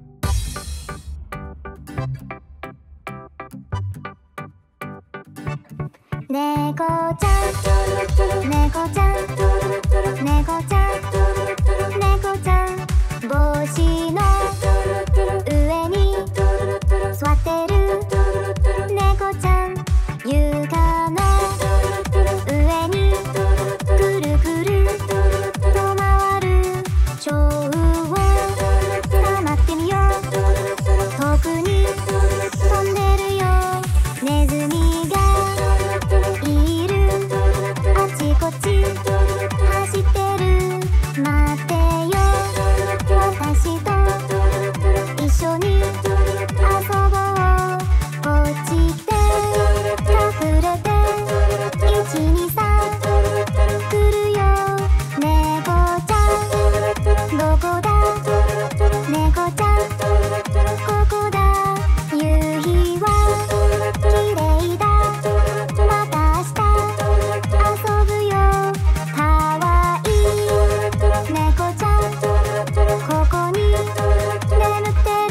猫ちゃん、猫ちゃん、猫ちゃん、猫ちゃん、帽子の上に座ってる猫ちゃん、床の上にくるくると回る蝶を捕まってみよう。遠くに飛んでるよ。ネズミがいる。あちこち走ってる。待ってよ、私と一緒に遊ぼう。こっち来て隠れていちにさん来るよ。猫ちゃんどこだ。猫ちゃんここだ。夕日はきれいだ。また明日遊ぶよ。かわいい猫ちゃんここに眠ってる。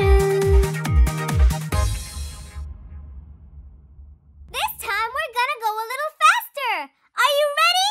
This time we're gonna go a little faster. Are you ready?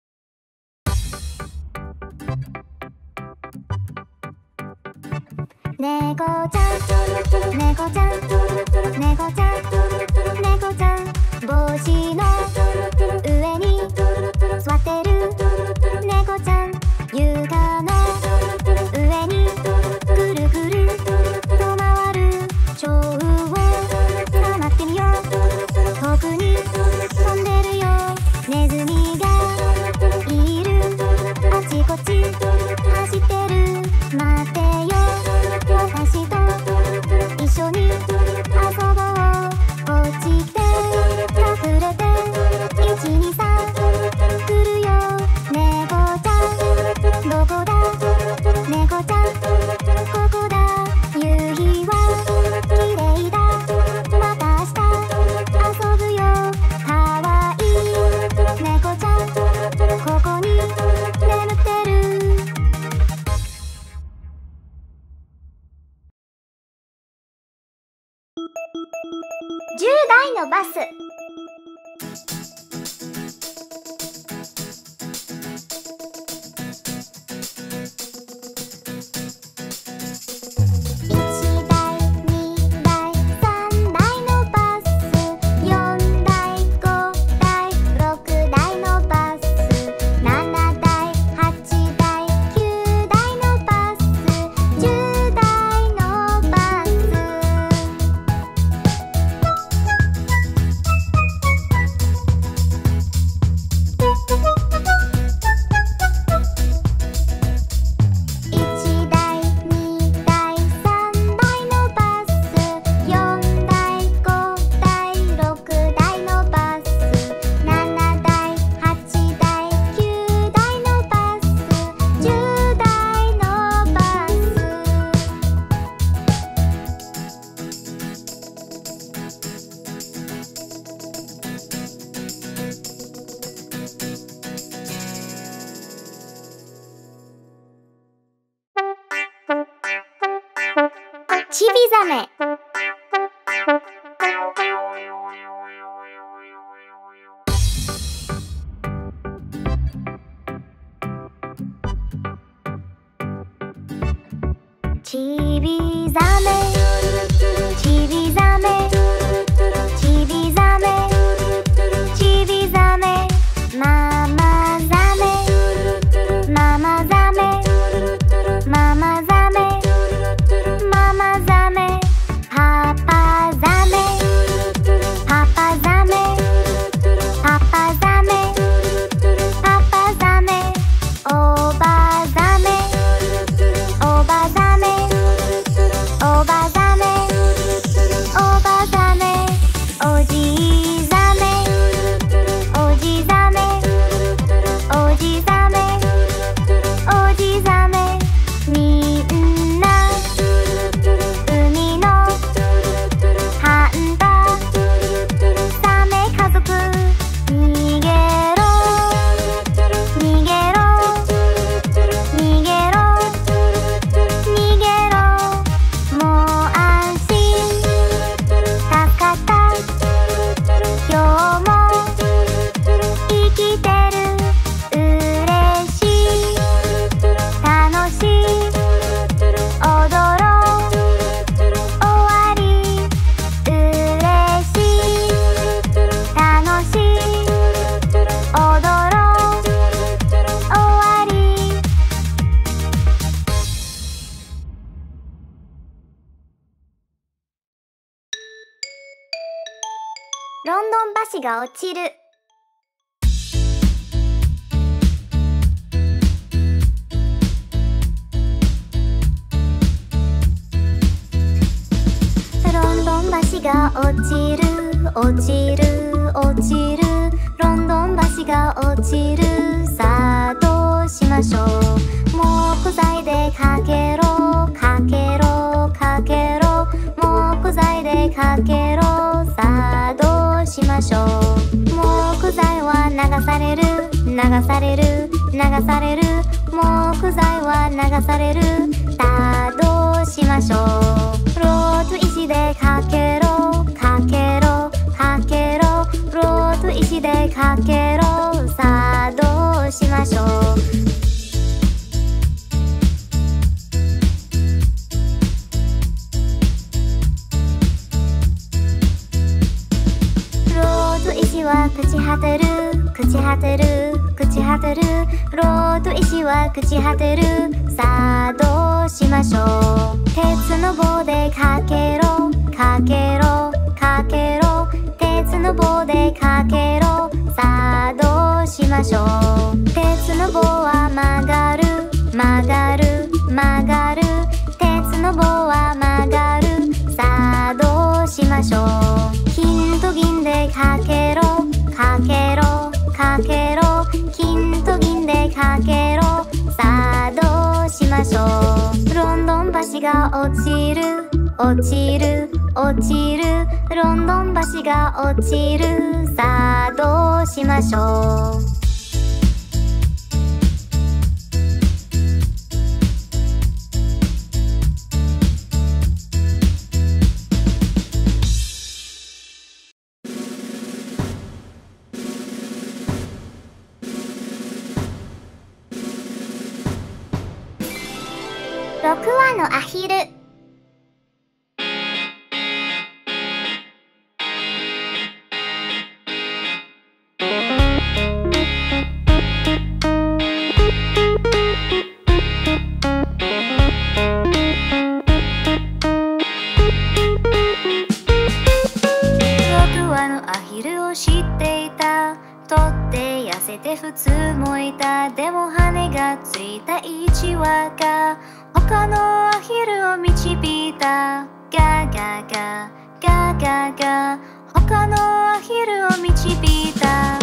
猫ちゃん、猫ちゃん、猫ちゃん、猫ちゃん、帽子の上に座ってる猫ちゃん、床の上にくるくると回る蝶を捕まってみよう。遠くに飛んでるよ。ネズミがいる。あちこち走ってる。待ってよ、私と一緒に遊ぼう。こっち来て隠れていちにさん来るよ。猫ちゃんどこだ。猫ちゃんここだ。夕日はきれいだ。また明日遊ぶよ。かわいい猫ちゃんここに眠ってる。じゅうだいのバス。いちだい、にだい、さんだいのバス。よんだい、ごだい、ろくだいのバス。ななだい、はちだい、きゅうだいのバス。じゅうだいのバス。いちだい、にだい、さんだいのバス。よんだい、ごだい、ろくだいのバス。ななだい、はちだい、きゅうだいのバス。じゅうだいのバス。ちびざめ。ちびざめ、ちびざめ、 ロンドン橋が落ちる。ロンドン橋が落ちる落ちる落ちる。ロンドン橋が落ちる。さあどうしましょう。木材でかけろかけろかけろ。木材でかけろ。さあどうしましょう。木材は流される流される流される。木材は流される。さあどうしましょう。ロード石でかけろかけろかけろ。ロード石でかけろ。さあどうしましょう。石は朽ち果てる朽ち果てる朽ち果てる。ロード石は朽ち果てる。さあどうしましょう。鉄の棒でかけろかけろかけろ。鉄の棒でかけろ。さあどうしましょう。鉄の棒は曲がる曲がる曲がる。鉄の棒は曲がる。さあどうしましょう。金と銀でかけろかけろかけろ。金と銀でかけろ。さあどうしましょう。ロンドン橋が落ちる落ちる落ちる。ロンドン橋が落ちる。さあどうしましょう。ろくわのアヒル。普通もいた。でも羽がついたいちわが他のアヒルを導いた。ガガガガガガ。他のアヒルを導いた。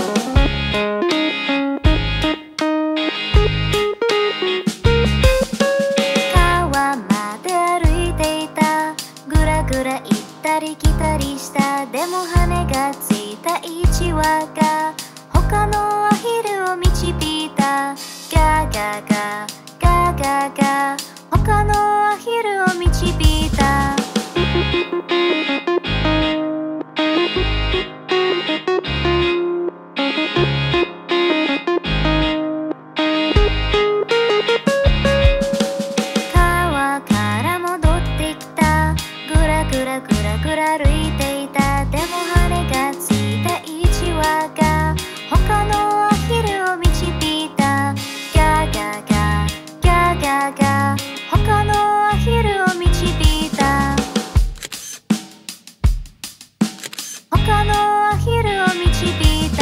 川まで歩いていた。ぐらぐら行ったり来たりした。でも羽がついたいちわが他のアヒルを導いた。ガガガガガガ。他のアヒルを導いた。川から戻ってきた。ぐらぐらぐらぐら歩いていた。でも羽がついたいちわが他のアヒルを導いた。ガガガガガガ。他のアヒルを導いた。他のアヒルを導いた。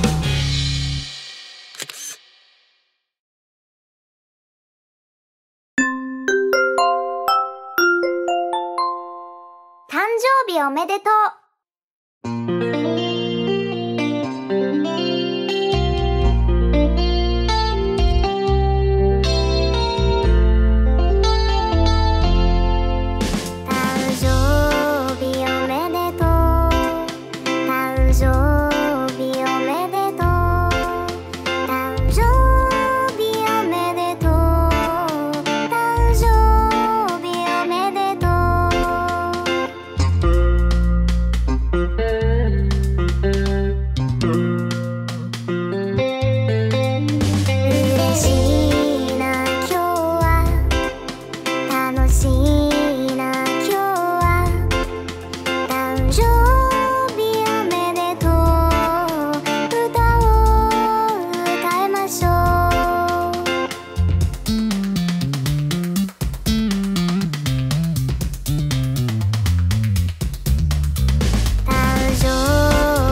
誕生日おめでとう。誕生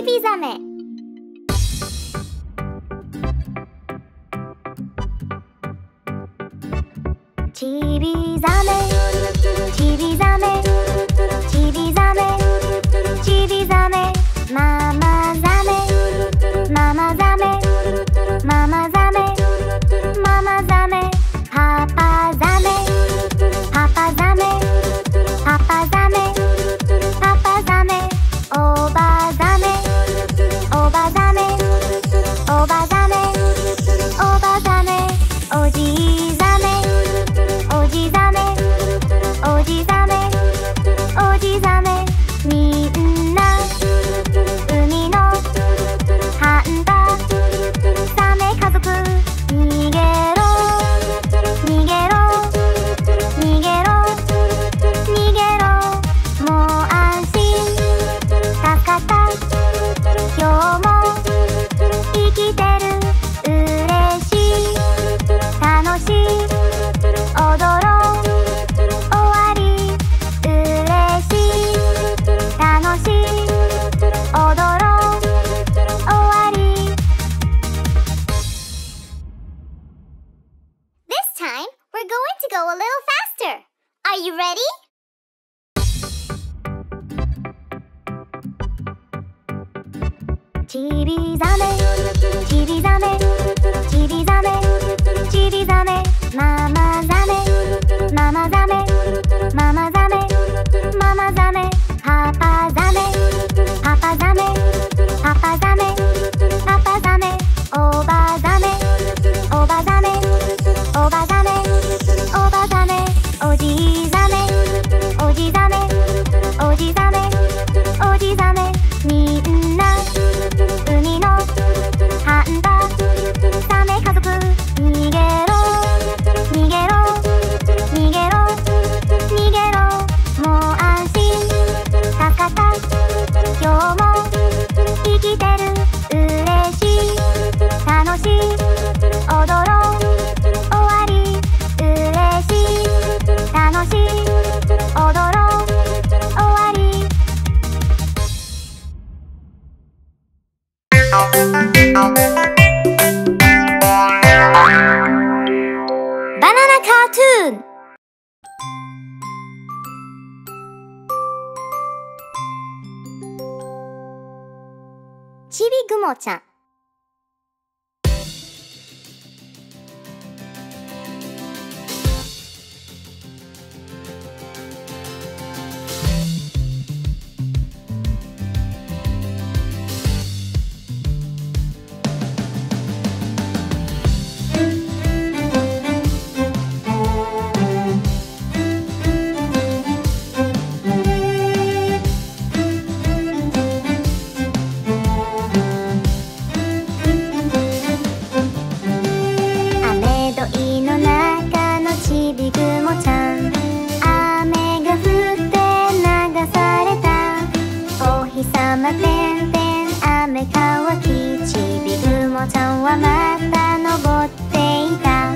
ビザメ。ちびザメ、ちびザメ、ちびザメ、ちびザメ、ママザメ、ママザメ、ママザメ、ママザメ、パパザメ、パパザメ、パパザメ、パパザメ、おばザメ、おばザメ、おばザメ、おばザメ、おじザメ、おじザメ、おじザメ、おじザメ、みんな海のハンタザメ家族、逃げろ逃げろ逃げろ逃げろ、もう安心助かった、今日も生きてる、嬉しい楽しい踊ろう終わり、嬉しい楽しい踊ろう終わり。 This time we're going to go a little faster. Are you ready? ちびザメ、ちびザメ、ちびザメ、ちびザメ、ママザメ、ママザメ、ママザメ、ママザメ、パパザメ、パパザメ、パパザメ、パパザメ、おばザメ、おばザメ、おばザメ、おばザメ、おじザメ、おじザメ、おじザメ、おじザメ、みんな海のハンタザメ家族、逃げろ逃げろ逃げろ逃げろ、もう安心助かった、今日も生きてる、嬉しい楽しい踊ろう終わり、嬉しい楽しい踊ろう終わり。バナナカートゥーン。ちびぐもちゃん。ちゃんはまた登っていた。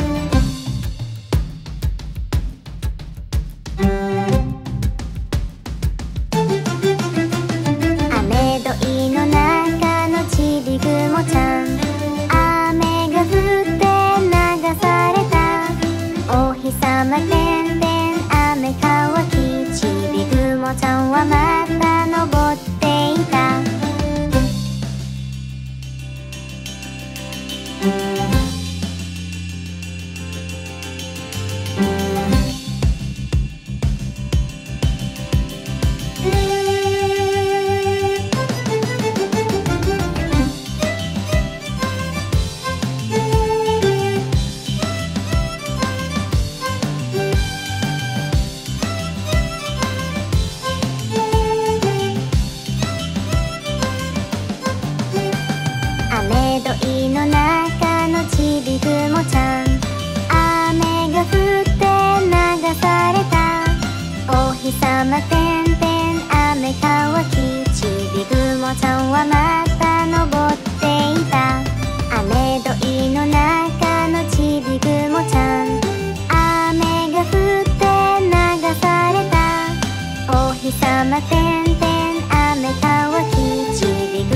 雨どいの中のちびぐもちゃん、雨が降って流された。お日さまてんてん雨乾き、ちびぐもちゃんはまた登っていた。雨どいの中のちびぐもちゃん、雨が降って流された。お日さまてんてん雨乾き、ちびぐもちゃんはまた登っていた。雨どいの中のちびぐもちゃん、雨が降って流された。お日さまてんてん雨乾き、ちびぐ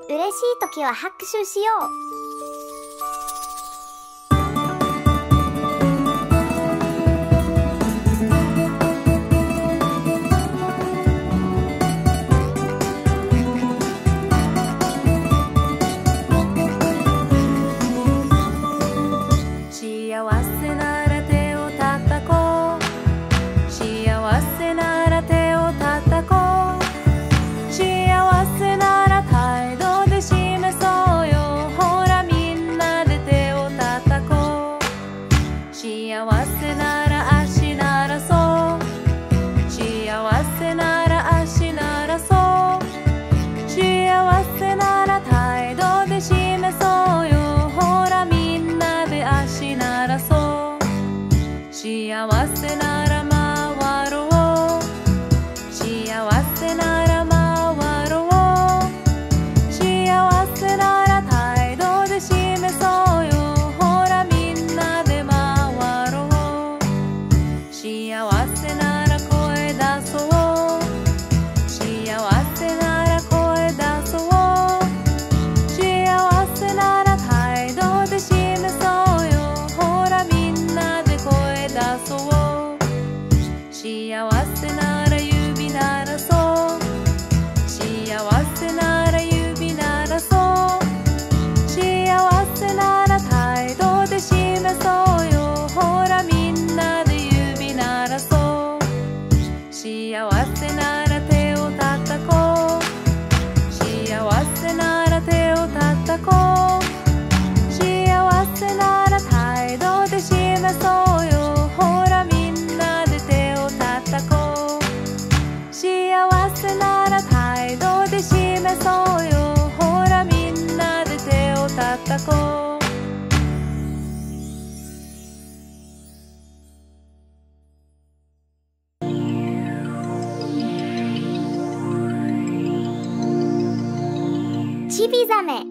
嬉しい時は拍手しよう。ちびざめ。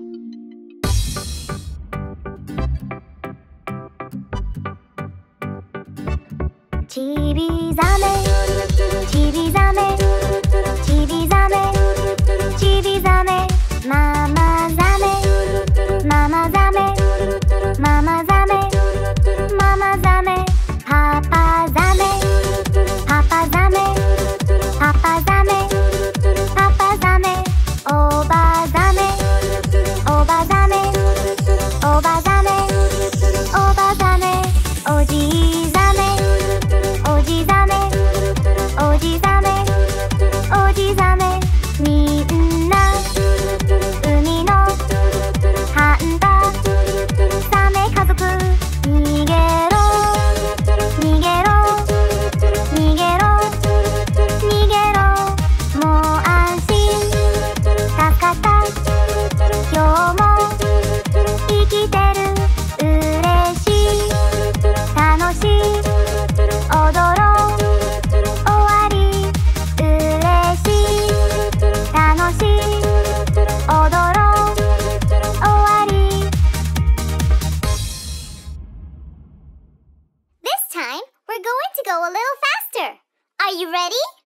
ちびざめ、ちびざめ、ちびざめ、ちびざめ、ママざめ、ママざめ、ママざめ、ママざめ、パパざめ、パパざめ、パパざめ、パパざめ、おばざめ、おばざめ、おばざめ、おばざめ、おじざめ、おじざめ、おじざめ、おじざめ、みんな海のハンタザメ家族、逃げろ逃げろ逃げろ逃げろ、もう安心助かった、今日も生きてる、嬉しい楽しい踊ろう終わり、嬉しい楽しい踊ろう終わり。 This time we're going to go a little faster. Are you ready?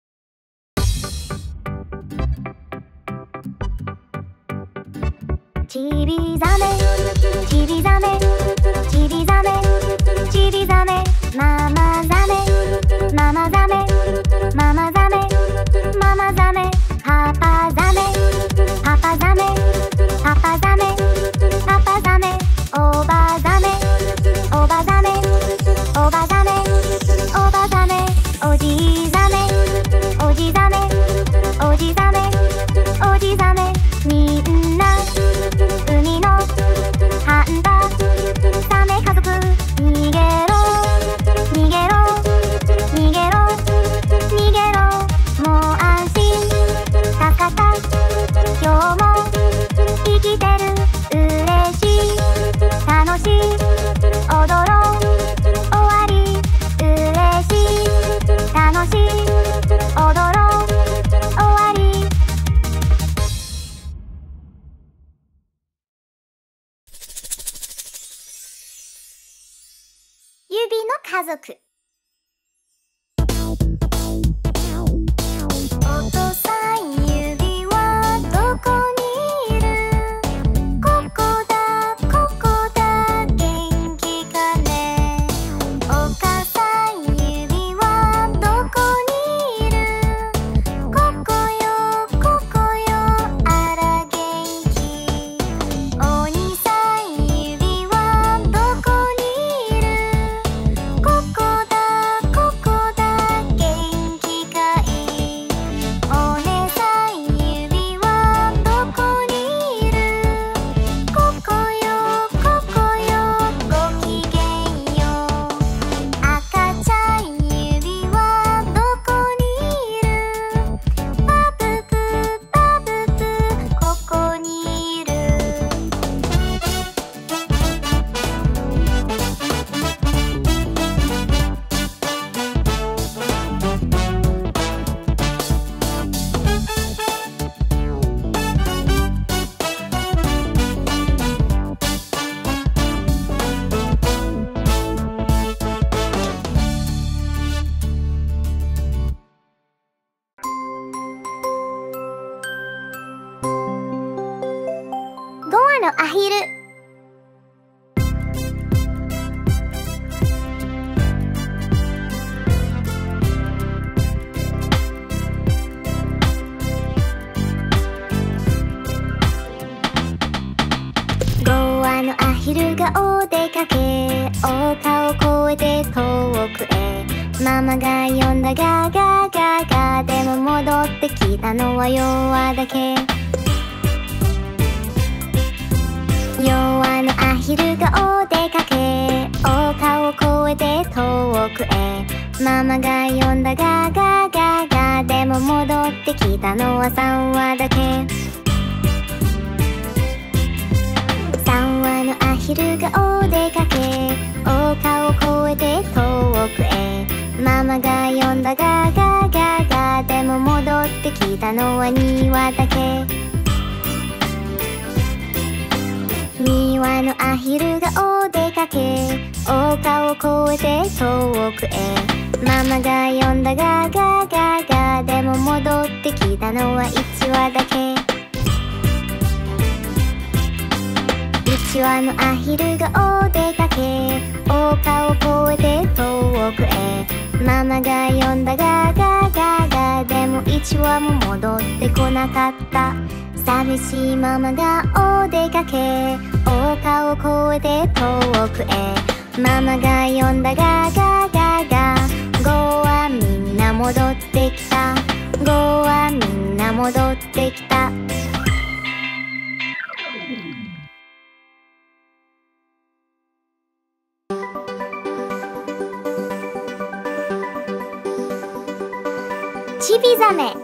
ちびざめ、ちびざめ、ちびざめ、ちびざめ、ママざめ、ママざめ、ママざめ、ママざめ、パパざめ、パパざめ、パパざめ、パパざめ、おばざめ、おばざめ、おばざめ、おばざめ、おじざめ、おじざめ、おじざめ、おじざめ、みんな海のハンタザメ家族、逃げろ逃げろ逃げろ逃げろ、もう安心助かった、今日も生きてる、嬉しい楽しい踊ろう終わり、嬉しい楽しい踊ろう終わり。指の家族。お父さん、指はどこにいる？ アヒル。ご羽のアヒルがお出かけ、丘を越えて遠くへ。ママが呼んだガガガガ、でも戻ってきたのは弱だけ。弱のアヒルがお出かけ、丘を越えて遠くへ。ママが呼んだガガガガ、でも戻ってきたのはさんわだけ。さんわのアヒルがお出かけ、丘を越えて遠くへ。ママが呼んだガガガガ、でも戻ってきたのはにわだけ。にわのアヒルがお出かけ、丘を越えて遠くへ。ママが呼んだガガガガ、でも戻ってきたのはいちわだけ。いちわのアヒルがお出かけ、丘を越えて遠くへ。ママが呼んだガガガガ、でもいちわも戻ってこなかった。寂しいママがお出かけ、丘を越えて遠くへ。ママが呼んだガガガガ、ごはみんな戻ってきた。ごはみんな戻ってきた。ちびザメ。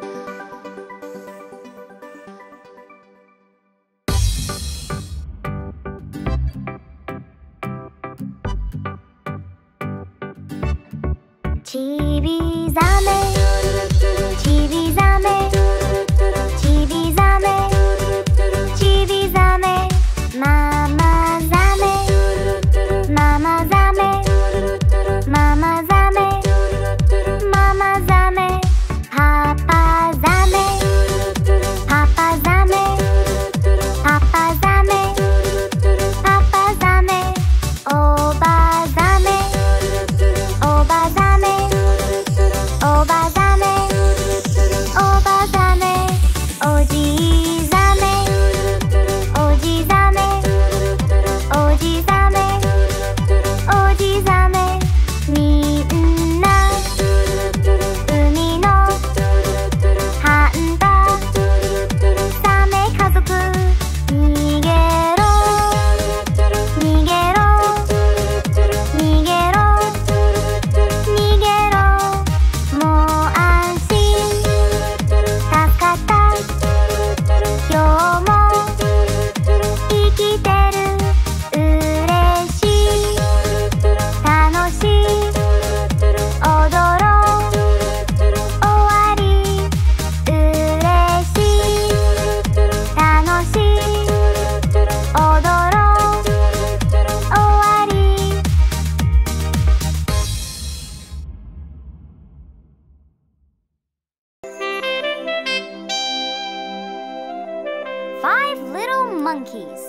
ちびザメ、ちびザメ、ちびザメ、ちびザメ、ママザメ、ママザメ、ママザメ、ママザメ、パパザメ、パパザメ、パパザメ、パパザメ、おばザメ、おばザメ、おばザメ、おばザメ、おじザメ、おじザメ、おじザメ、おじザメ、みんな海のハンタザメ家族、逃げろ逃げろ逃げろ逃げろ、もう安心助かった、今日も生きてる、嬉しい楽しい踊ろう終わり、嬉しい楽しい踊ろう終わり。Five little monkeys.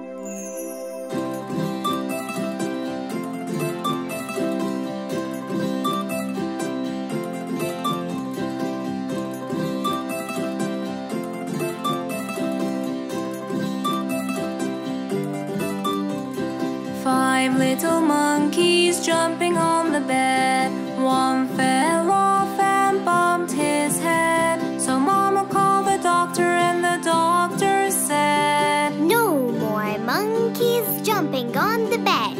Five little monkeys jumping on the bed. One fell off and bumped his head. So Mama called the doctor and the doctor said, No more monkeys jumping on the bed.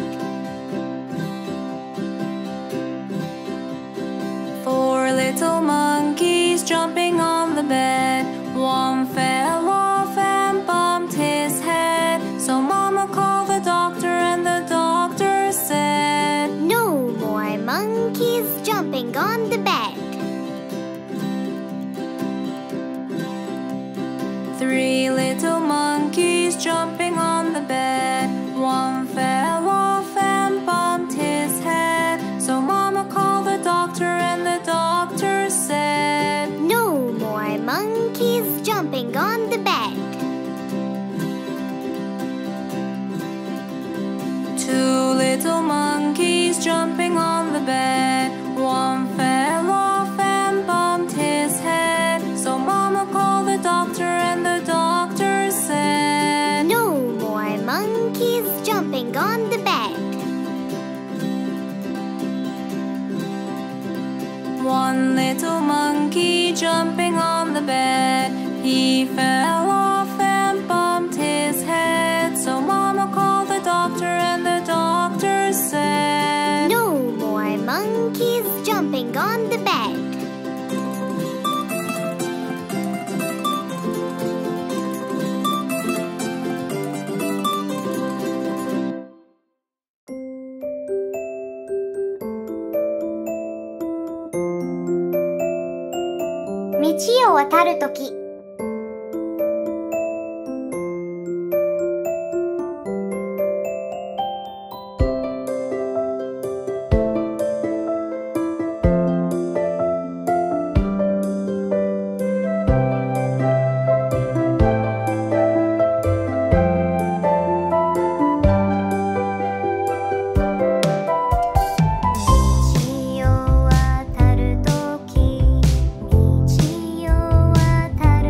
Four little monkeys jumping on the bed. One fell off and bumped his head. So Mama called the doctor and the doctor said, No more monkeys jumping on the bed. Three little monkeys jumping on the bed. One fell off and bumped his head. So Mama called the doctor and the doctor said, No more monkeys jumping on the bed. jumping on the bed. One fell off and bumped his head. So Mama called the doctor and the doctor said, No more monkeys jumping on the bed. One little monkey jumping on the bed. He fell off and bumped his head. So Mama called the doctor and the doctor said, No more monkeys jumping on the bed.道を渡るとき。道を渡るとき、道を渡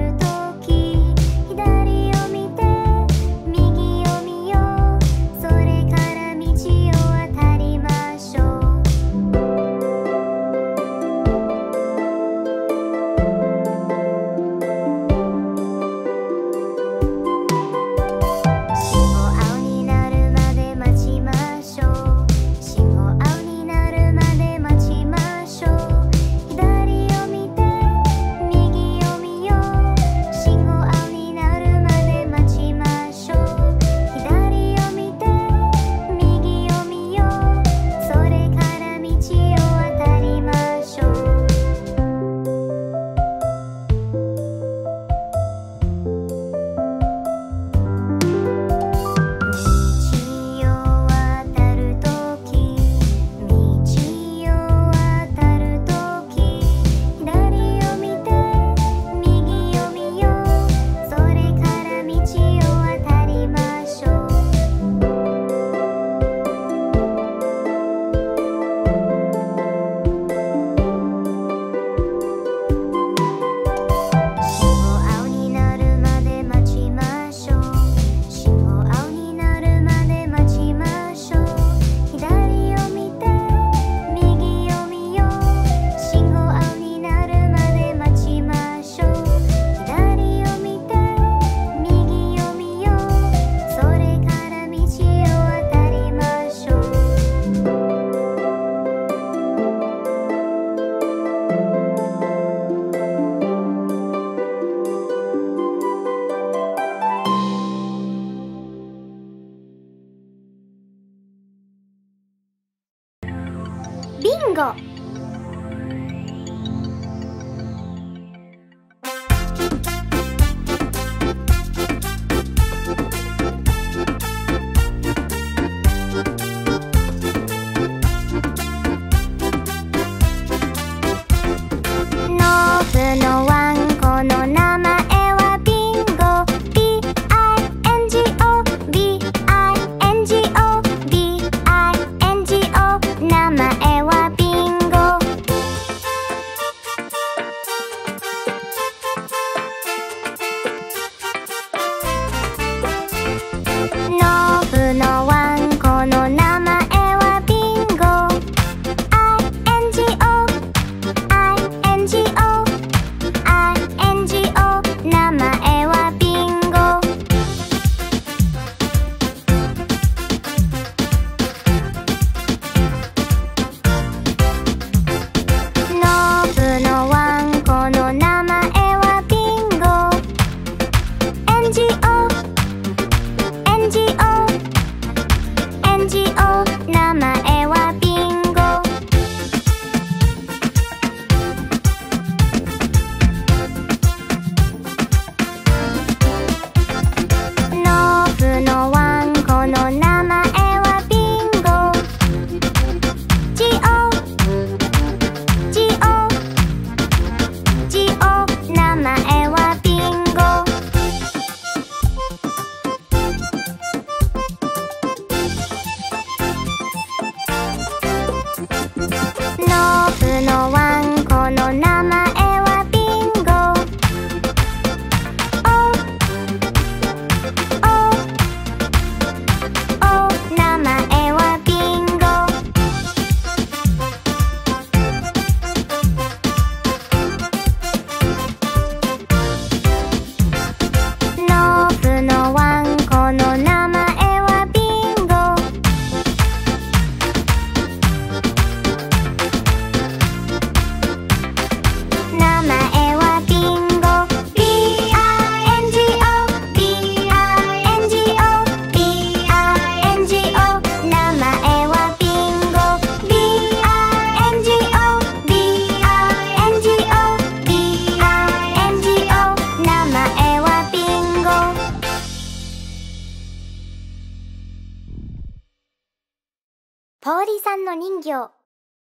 の人形。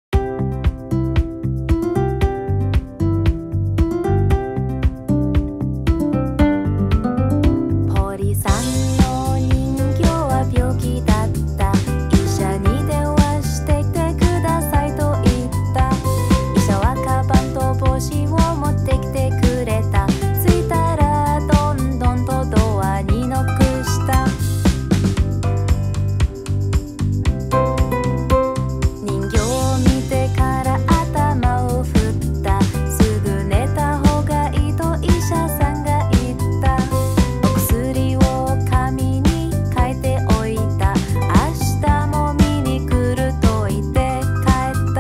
堀さんの人形は病気だった。医者に電話してきてくださいと言った。医者はカバンと帽子を持ってきてくれた。着いたらどんどんとドアにノックした。人形を見てから頭を振った。すぐ寝た方がいいと医者さんが言った。お薬を紙に書いておいた。明日も見に来ると言って帰った。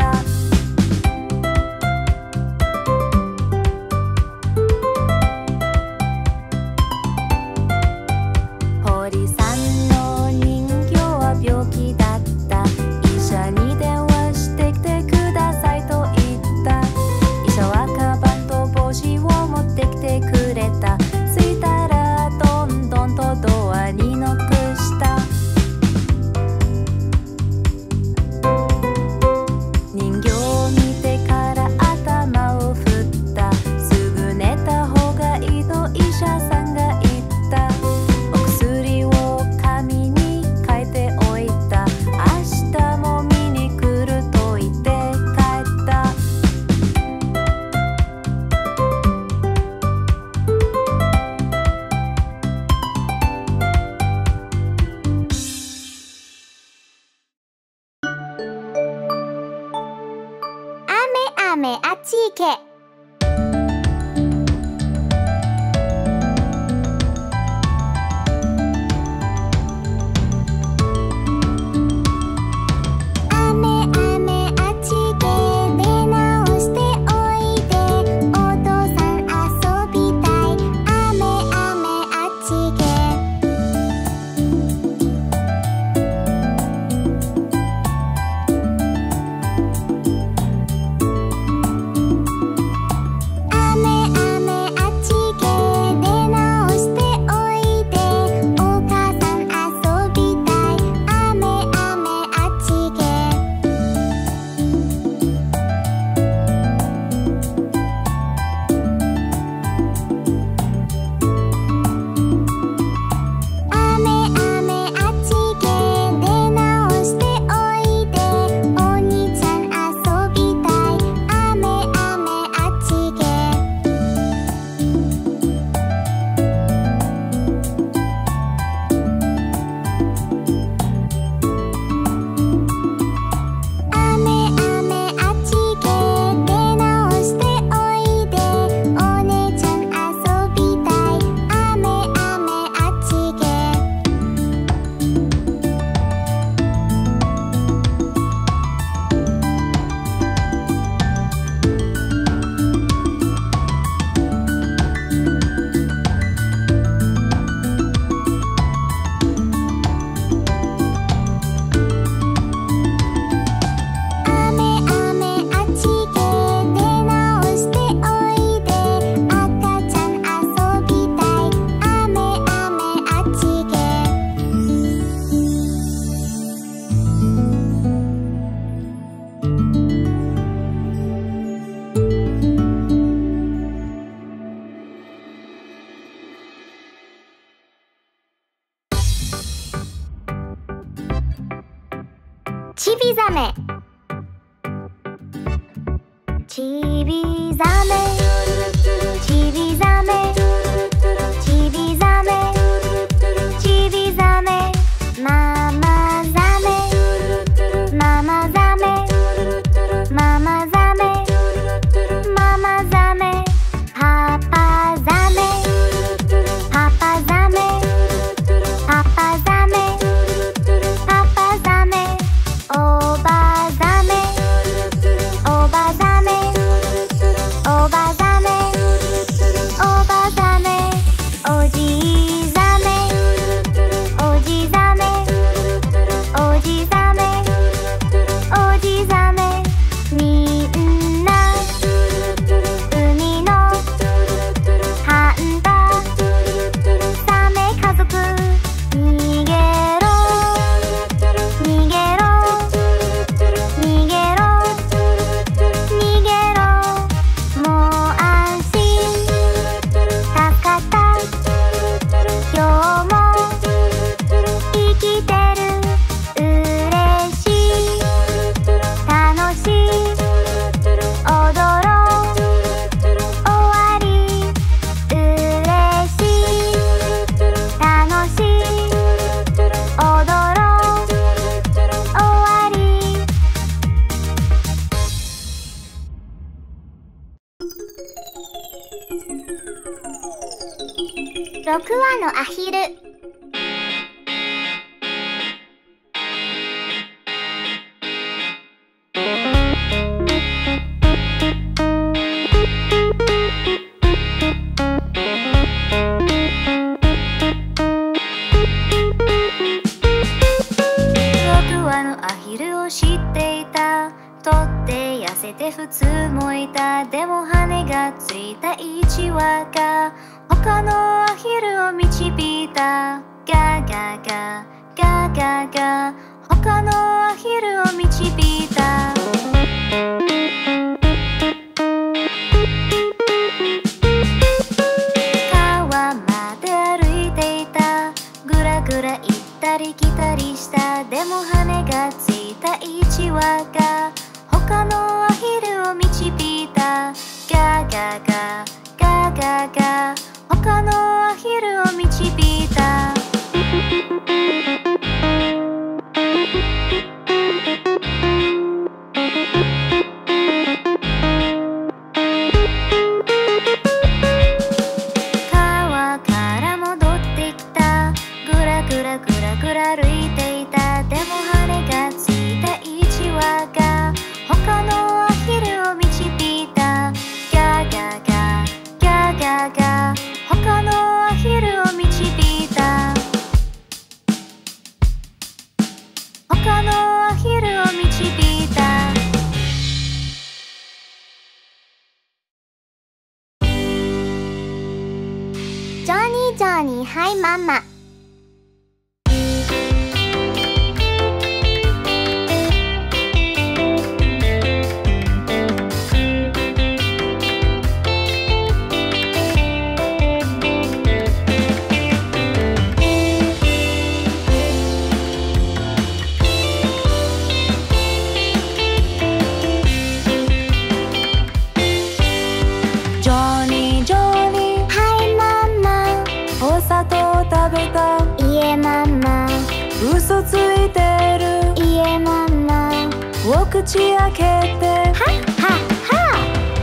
堀さんの人形は病気だった。医者に電話してきてくださいと言った。医者はカバンと帽子を持ってきてくれた。着いたらどんどんとドアにノックした。人形を見てから頭を振った。すぐ寝た方がいいと医者さんが言った。お薬を紙に書いておいた。明日も見に来ると言って帰った。 雨雨あっち行け。雨雨あっち行け。出直しておいで。お父さん遊びたい。雨雨あっち行け。雨雨あっち行け。出直しておいで。お母さん遊びたい。雨雨あっち行け。雨雨あっち行け。出直しておいで。お兄ちゃん遊びたい。雨雨あっち行け。雨雨あっち行け。出直しておいで。お姉ちゃん遊びたい。雨雨あっち行け。雨雨あっち行け。出直しておいで。赤ちゃん遊びたい。雨雨あっち行け。ちびざめ。ちびざめ。ちびざめ。ちびざめ。ちびざめ。ママざめ。ママざめ。ママざめ。ママざめ。パパざめ。パパざめ。パパざめ。パパざめ。おばざめ。おばざめ。おばろくわのアヒル。 普通もいた。でも羽がついたいちわが他のアヒルを導いた。ガガガガガガ他のアヒルを導いた。川まで歩いていた。ぐらぐら行ったり来たりした。でも羽がついたいちわが他のアヒルを導いた。ガガガガガガ他のアヒルを導いた。川から戻ってきた。ぐらぐらぐらぐら歩いていた。でも羽がついたいちわが他のアヒルを導いた。ガガガガガガ他のアヒルを導いた。他のアヒルを導いた。 ジョニージョニーハイママ。 嘘ついてる。 いえママ。 お口開けて。 はっはっは。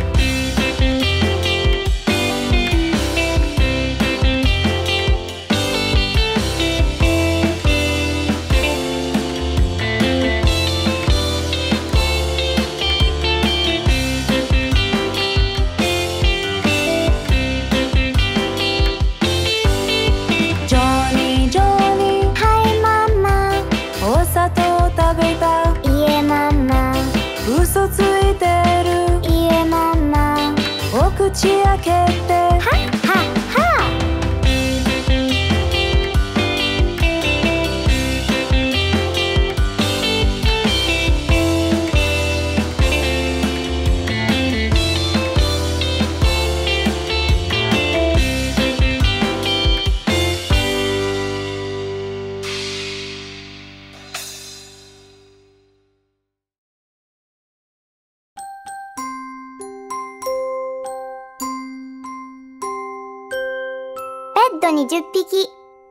ジョニージョニーはいママ。 お砂糖食べた。 いえママ。 嘘ついてる。 いえママ。 お口開けて。 はっはっは。ベッドにじゅっぴき。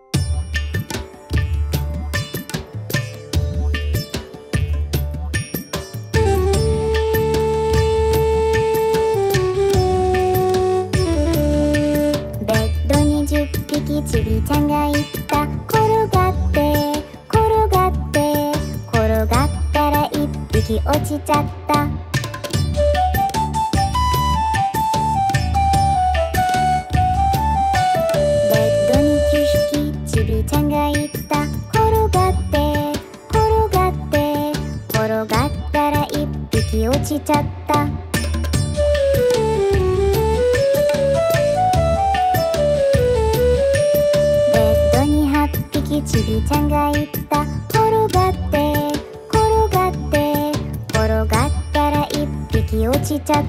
ベッドにじゅっぴきちびちゃんがいった。転がって転がって転がったらいっぴき落ちちゃった。ちびちゃんが言った。転がって転がって転がったらいっぴき落ちちゃった。ベッドにはっぴきちびちゃんが言った。転がって転がって転がったらいっぴき落ちちゃった。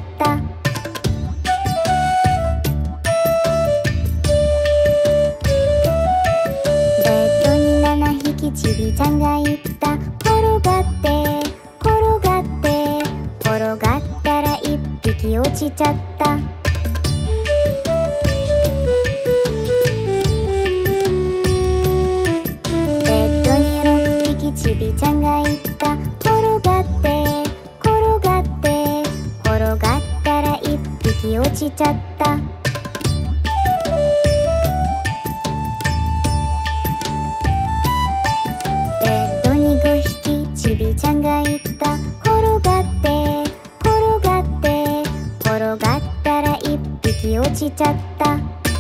ちびちゃんが言った。転がって転がって転がったらいっぴき落ちちゃった。ベッドにろっぴきちびちゃんが言った。転がって転がって転がったらいっぴき落ちちゃった。 が言った。転がって転がって転がったら一匹落ちちゃった。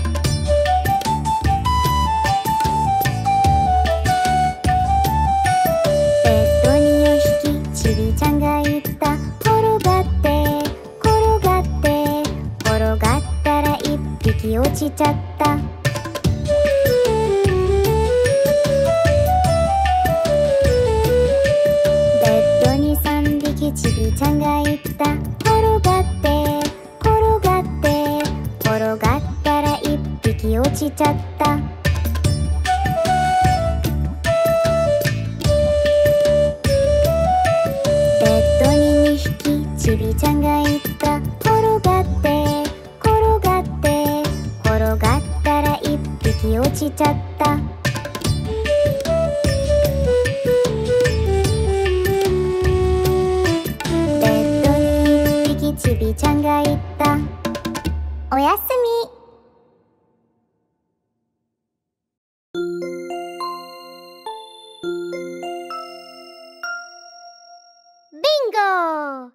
ベッドによひきちびちゃんが言った。転がって転がって転がったら一匹落ちちゃった。ちびちゃんが言った。転がって転がって転がったら一匹落ちちゃった。ベッドににひきちびちゃんが言った。転がって転がって転がったら一匹落ちちゃった。ちびちゃんが言った。おやすみ。ビンゴ。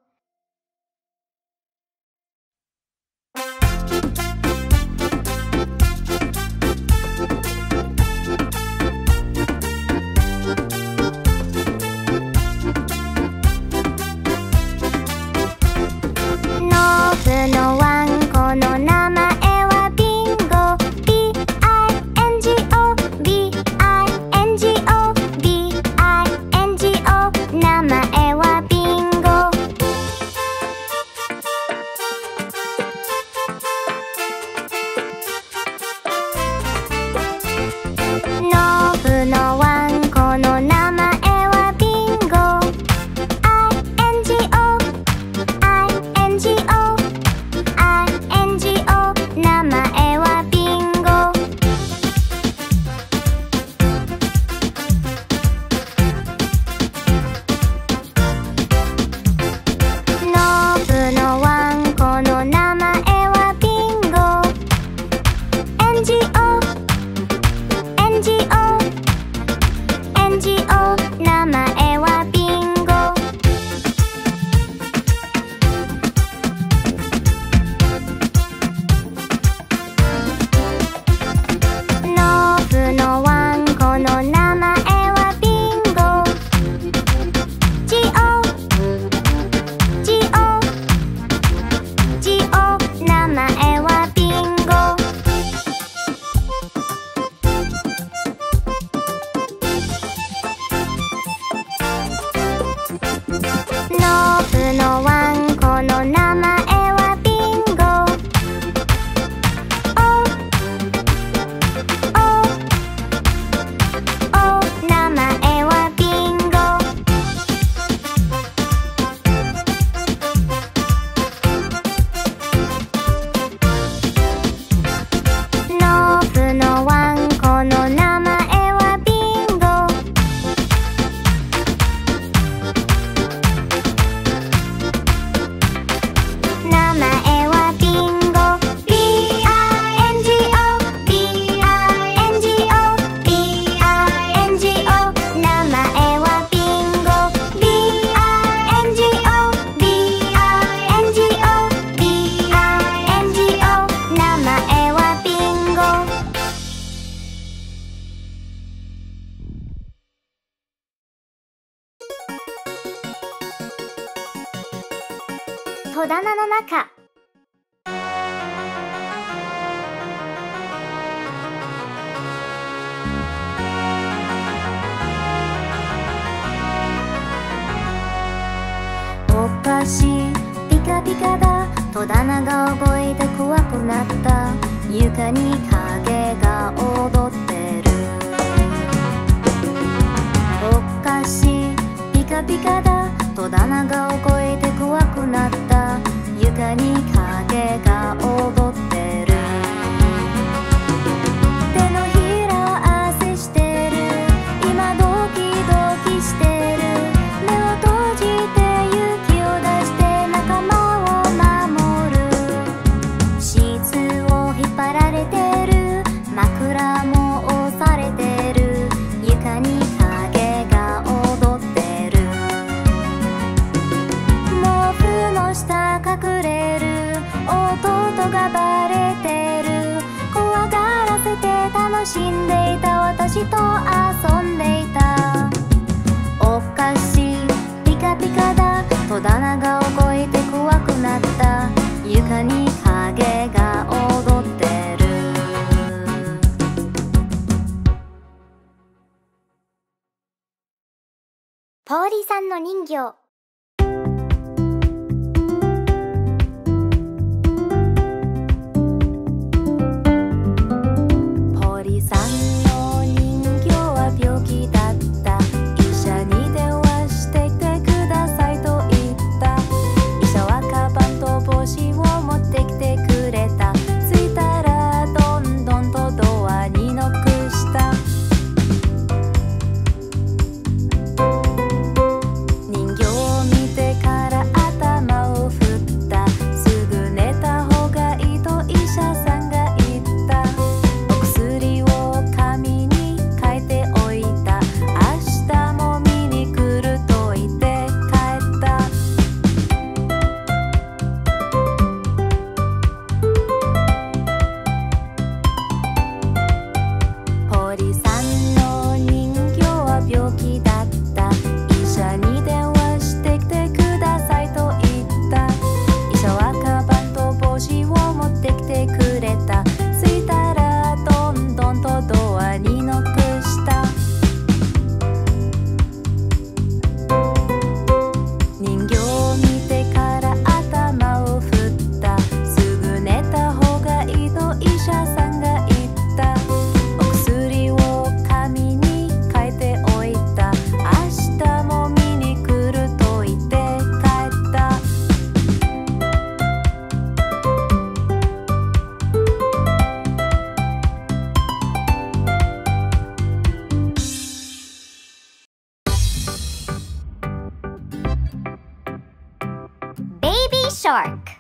のワンコの名前はビンゴ。 ビーアイエンジーオー ビーアイエンジーオー ビーアイエンジーオー 名前はビンゴ。ノブのワンコの名前はビンゴ。 アイエンジーオー アイエンジーオー名前はビンゴ。ノブのワンコの名前はビンゴ。エンジーオー エンジーオー エンジーオー 名前はビンゴ。のワンコの名前はビンゴ。ジオジオジオ名前はビンゴ。ノブのワンコの名前はビンゴ。名前はビンゴ。ノブのワンコの名前はビンゴ。名前はビンゴ。 ビーアイエンジーオー ビーアイエンジーオー ビーアイエンジーオー 名前はビンゴ。 ビーアイエンジーオー ビーアイエンジーオー ビーアイエンジーオー 名前はビンゴ。戸棚の中。お菓子ピカピカだ。戸棚が動いて怖くなった。床に影が踊ってる。お菓子ピカピカだ。戸棚が動いて怖くなった。床に影が踊ってる。手のひら汗してる。今ドキドキしてる。目を閉じて勇気を出して仲間を守る。シーツを引っ張られてる。枕も押されてる。床に影が踊ってる。 楽しんでいた私と遊んでいた。おかしいピカピカだ、戸棚が動いて怖くなった。床に影が踊ってる。 ポーリーさんの人形。 ポーリーさんの人形は病気だった。医者に電話してきてくださいと言った。医者はカバンと帽子を持ってきてくれた。着いたらどんどんとドアにノックした。人形を見てから頭を振った。すぐ寝た方がいいと医者さんが言った。お薬を紙に書いておいた。明日も見に来ると言って帰った。ポーリーさんの人形は病気だった。医者に電話してきてくださいと言った。医者はカバンと帽子を持ってきてくれた。着いたらどんどんとドアにノックした。人形を見てから頭を振った。すぐ寝た方がいいと医者さんが言った。お薬を紙に書いておいた。明日も見に来ると言って帰った。 Baby Shark.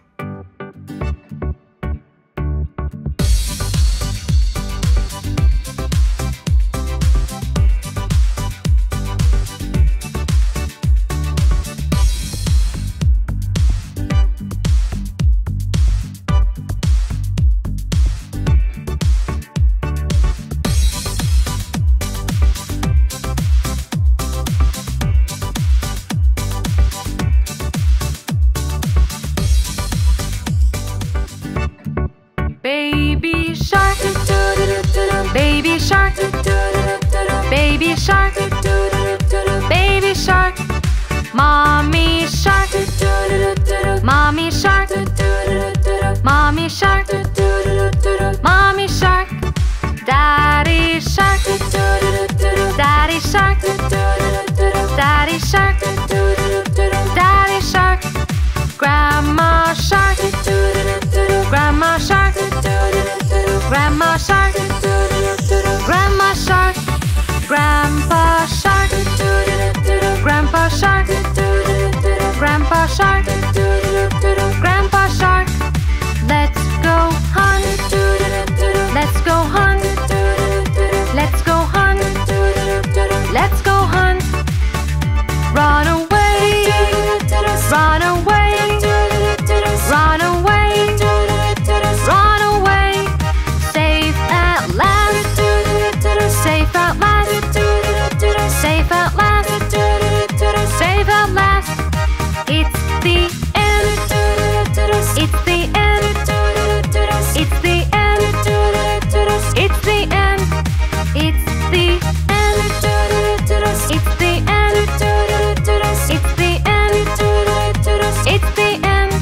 Baby shark, baby shark, baby shark, baby shark, mommy shark, mommy shark, mommy shark, mommy shark, daddy shark, daddy shark, daddy shark, daddy shark, grandma shark, grandma shark, grandma shark, grandma shark, grandpa shark, grandpa shark, grandpa shark, grandpa shark. Let's go hunt, let's go hunt, let's go hunt, let's go hunt. Run away, run away, run away, run away. Safe at last, safe at last, safe at last, safe at last. It's the end, it's the end, it's the end, it's the end, it's the end, it's the end, it's the end, it's the end.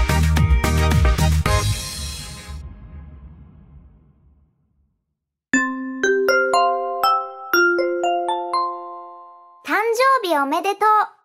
誕生日おめでとう。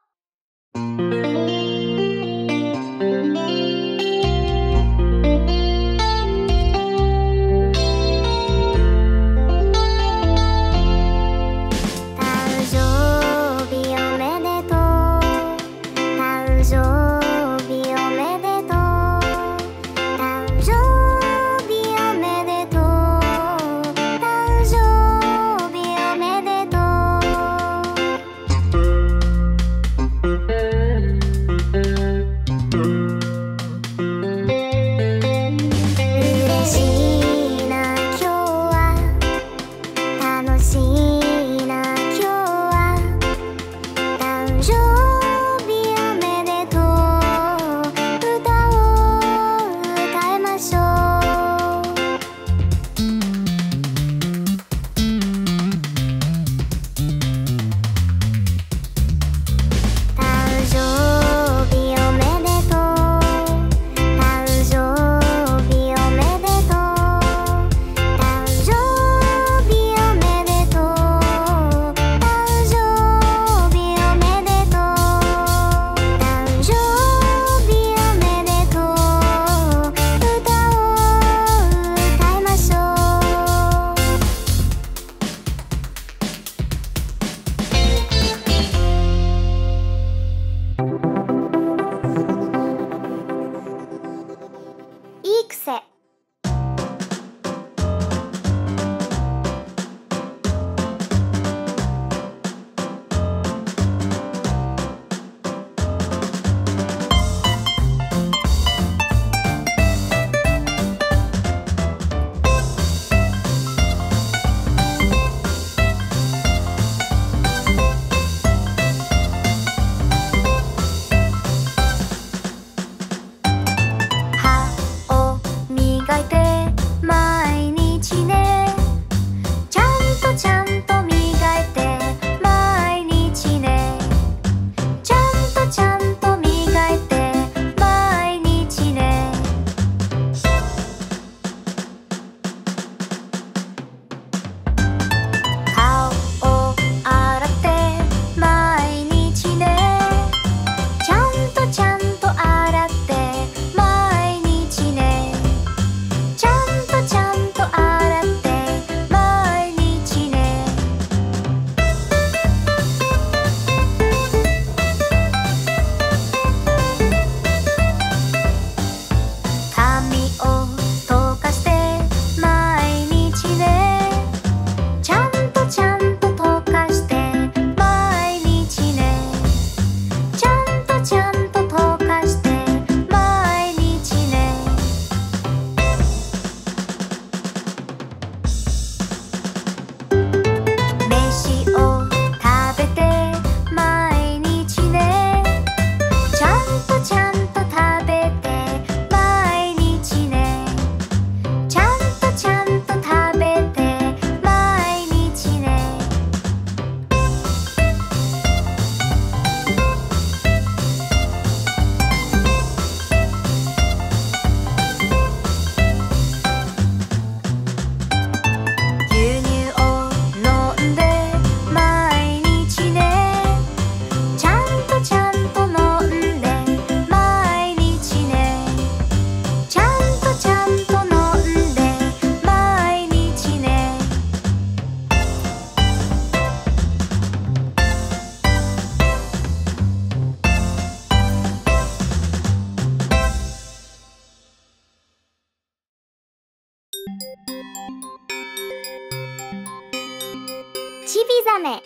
ちびざめ。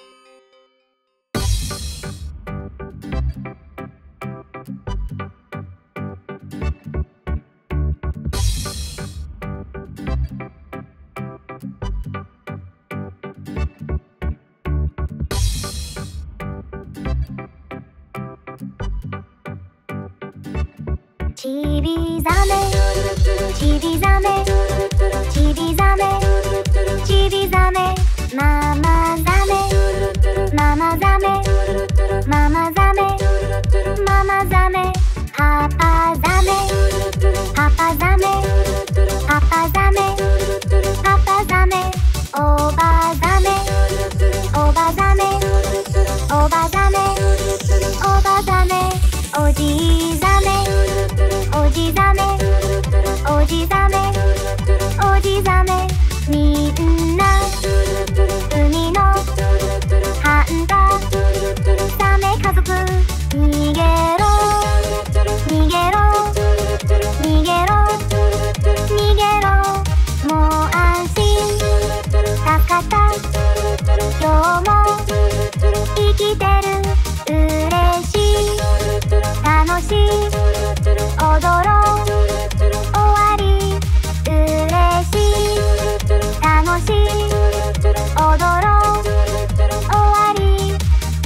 ちびざめ、ちびざめ、ちびざめ、ちびざめ、ママざめ、ママざめ、ママざめ、ママざめ、パパざめ、パパざめ、パパざめ、パパざめ、おばざめ、おばざめ、おばざめ、おばざめ、おじざめ、おじざめ、おじざめ、おじざめ、みんな海のハンタザメ家族、逃げろ逃げろ逃げろ逃げろ、もう安心たかった今日も生きてる、嬉しい楽しい踊ろう終わり、嬉しい楽しい踊ろう終わり。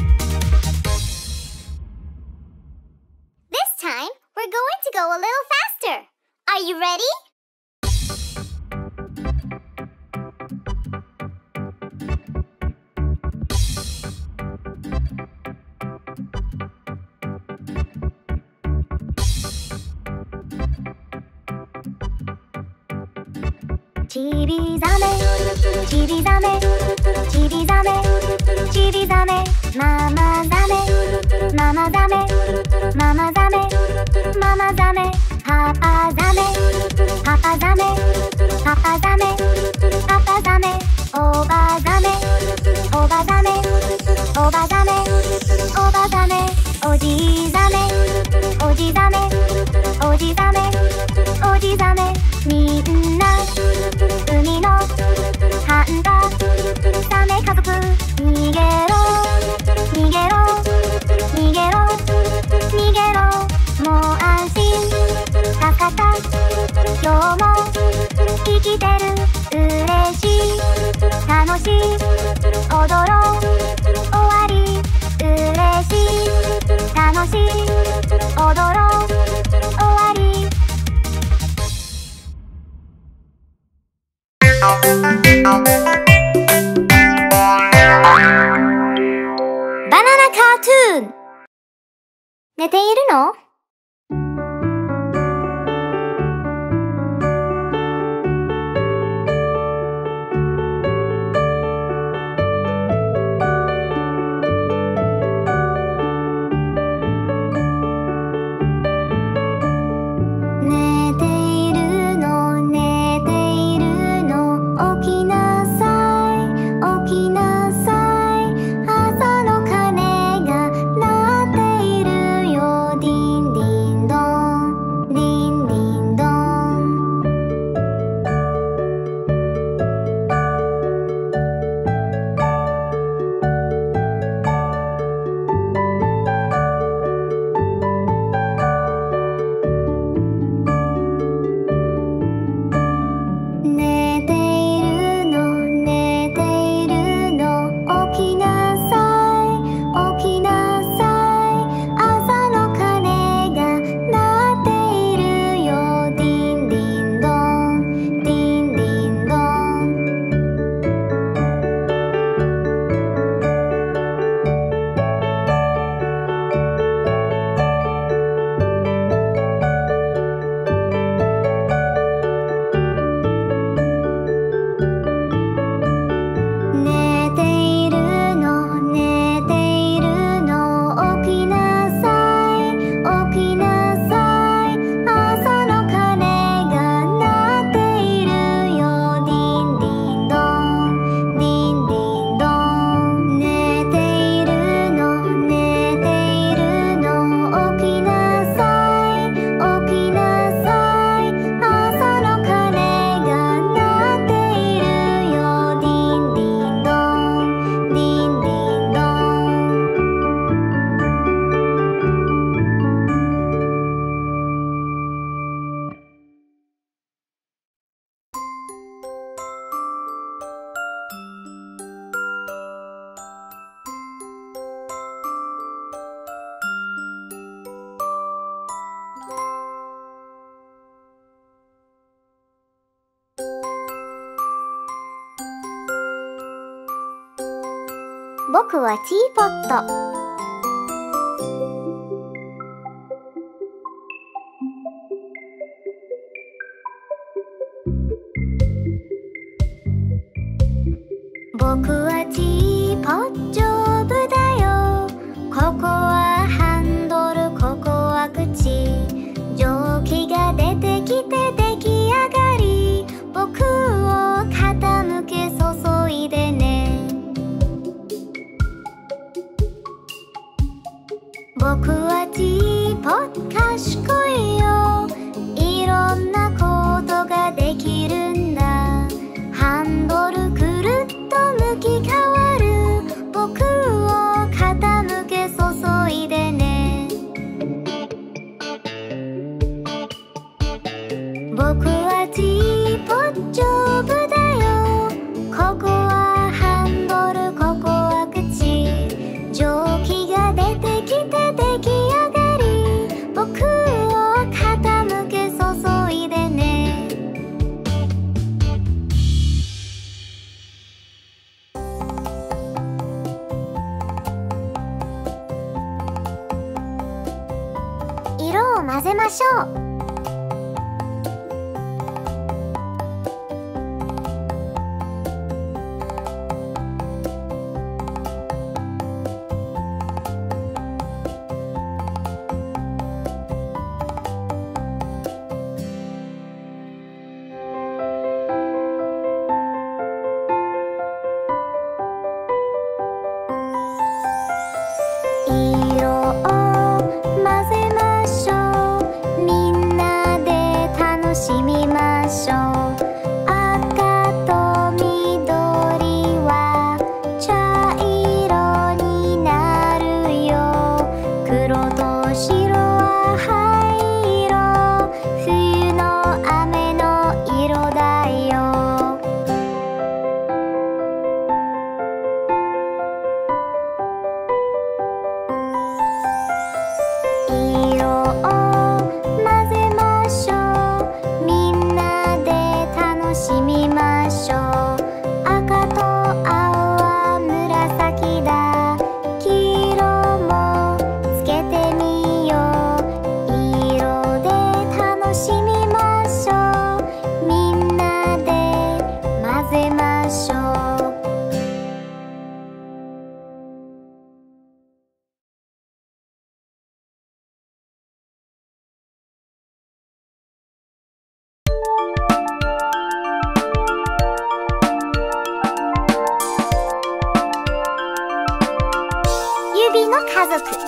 This time, we're going to go a little faster. Are you ready? ちびざめ、ちびざめ、ちびざめ、ちびざめ、ママざめ、ママざめ、ママざめ、ママざめ、パパざめ、パパざめ、パパざめ、パパざめ、おばざめ、おばざめ、おばざめ、おばざめ、おじざめ、おじざめ、おじざめ、おじざめ、みんな海のハンタザメ家族、逃げろ逃げろ逃げろ逃げろ、もう安心たかった今日も生きてる、嬉しい楽しい踊ろう終わり、嬉しい楽しい踊ろう終わり。 バナナカートゥーン。寝ているの？ 寝ているの寝ているの、起きなさい起きなさい、朝の鐘が鳴っているよ、ディン僕はティーポット。僕はティーポット丈夫だよ。ここはハンドル、ここは口。蒸気が出てきて出来上がり、僕を傾け注いでね。僕はティーポット賢いよ。いろんなことができるんだ。ハンドルくるっと向き変わる。僕を傾け注いでね。僕はティーポット丈夫だよ。ここはハンドル、ここは口。蒸気が出てきて出来上がり、僕を傾け注いでね。色を混ぜましょう。色を混ぜましょう。みんなで楽しみましょう。赤と緑は茶色になるよ。黒と白は灰色。冬の雨の色だよ。色を混ぜましょう。みんなで楽しみましょう。赤と青は紫だ。黄色もつけてみよう。色で楽しみましょう。みんなで混ぜましょう。指の家族。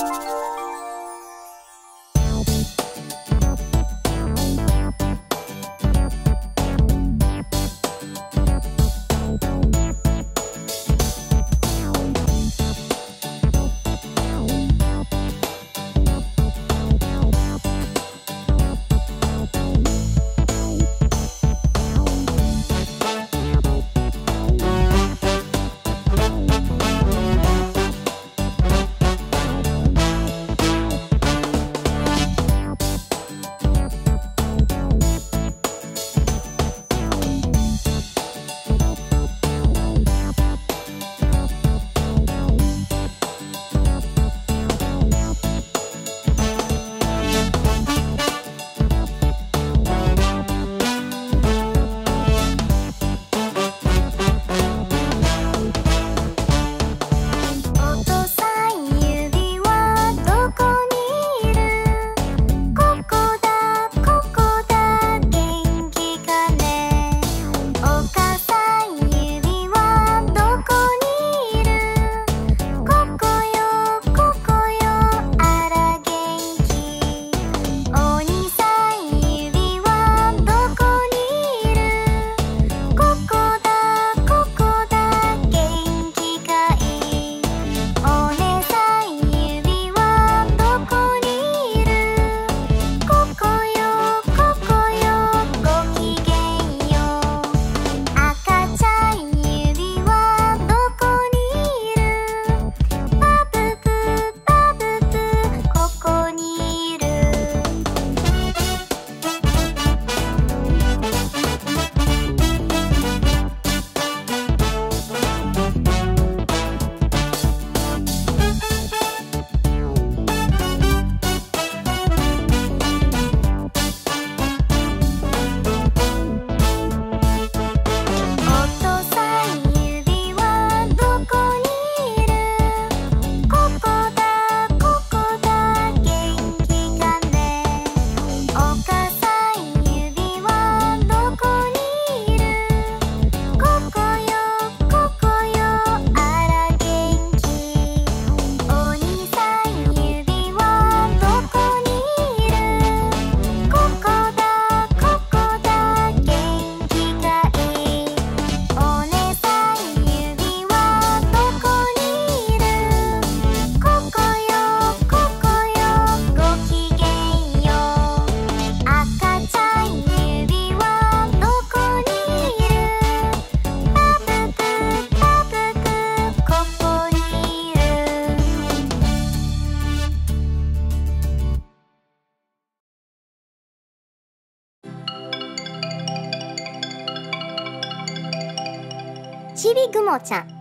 ちびぐもちゃん。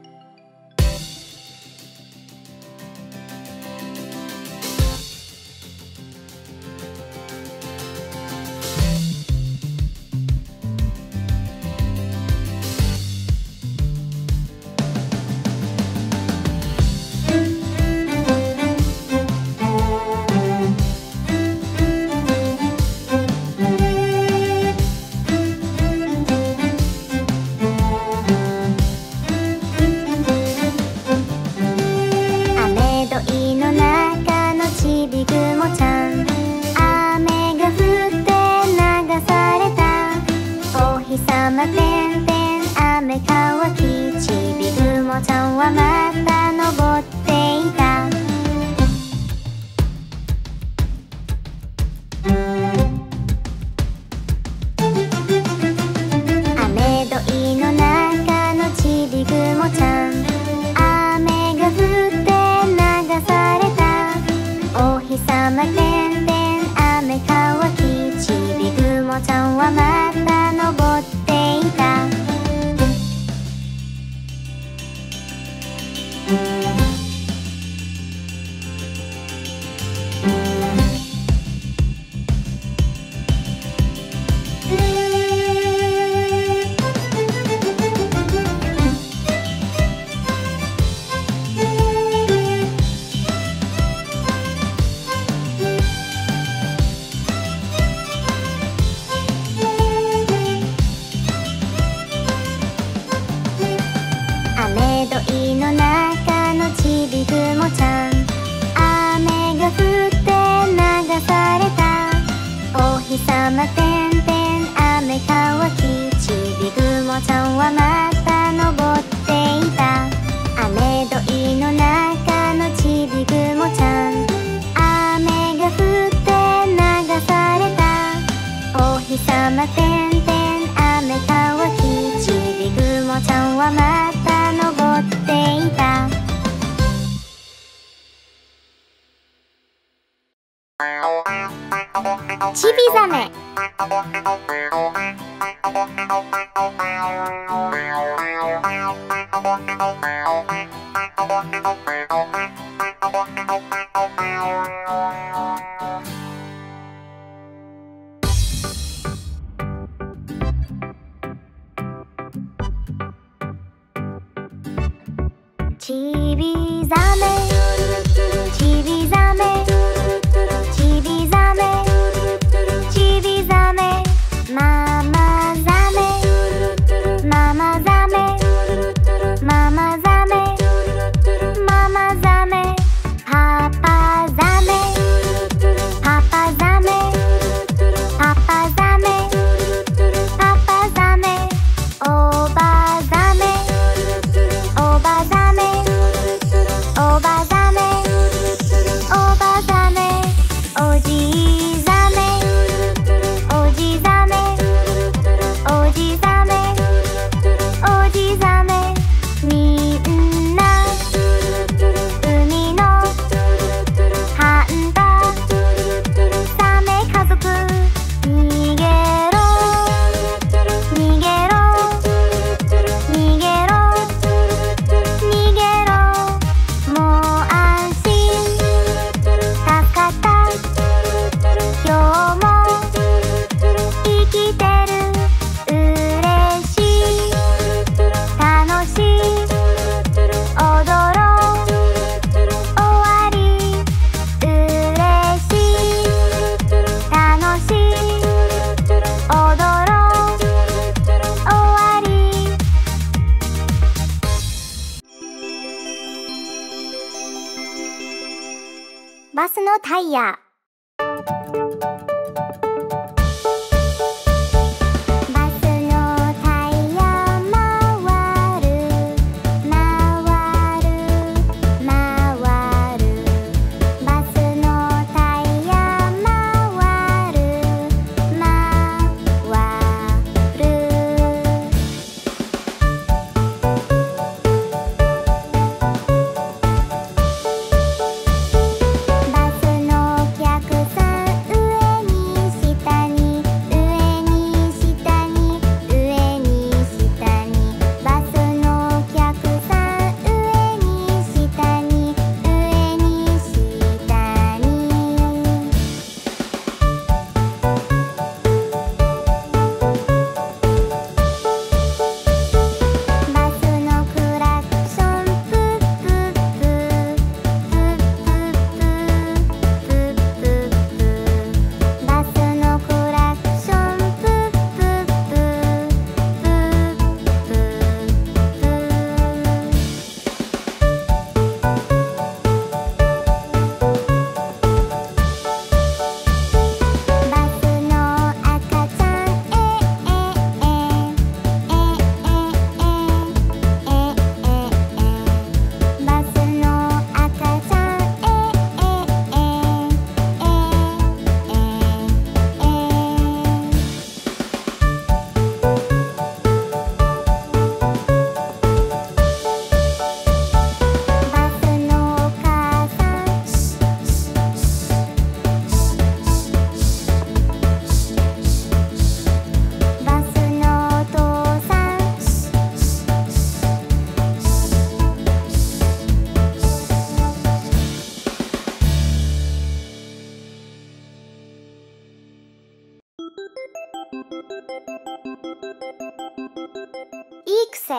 ちびザメ。ちびザメ、ちびザメ、ちびザメ、ちびザメ、ママザメ、ママザメ、ママザメ、ママザメ、パパザメ、パパザメ、パパザメ、パパザメ、おばザメ、おばザメ、おばザメ、おばザメ、おじザメ、おじザメ、おじザメ、おじザメ、みんな海のハンタザメ家族、逃げろ逃げろ逃げろ逃げろ、もう安心、助かった、今日も生きてる、嬉しい、楽しい、踊ろう、終わり、嬉しい、楽しい、踊ろう、終わり。バスのタイヤ。バスのタイヤ回る回る回る、バスのタイヤ回る回る。バスのキいい癖。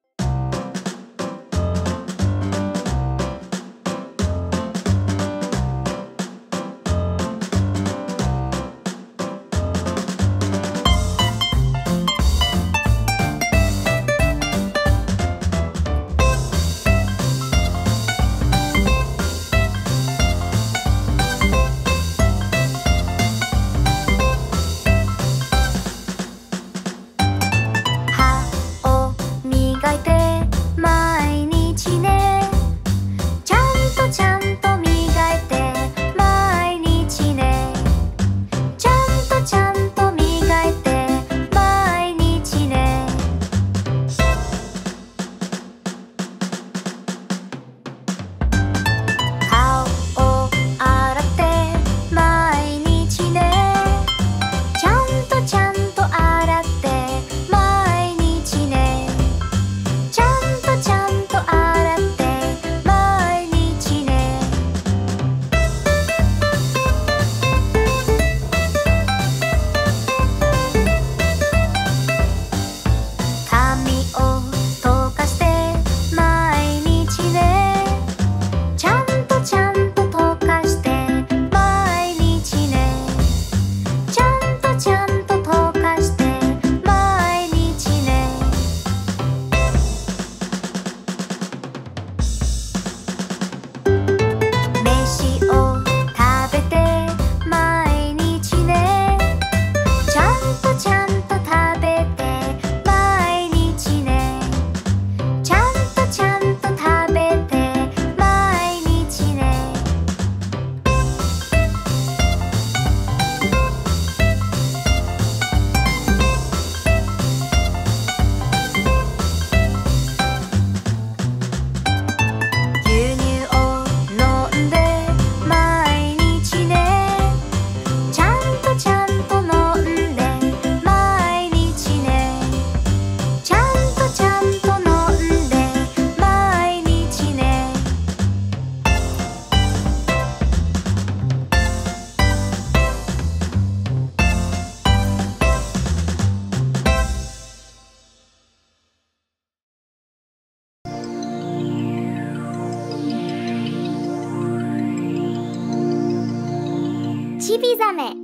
ちびざめ。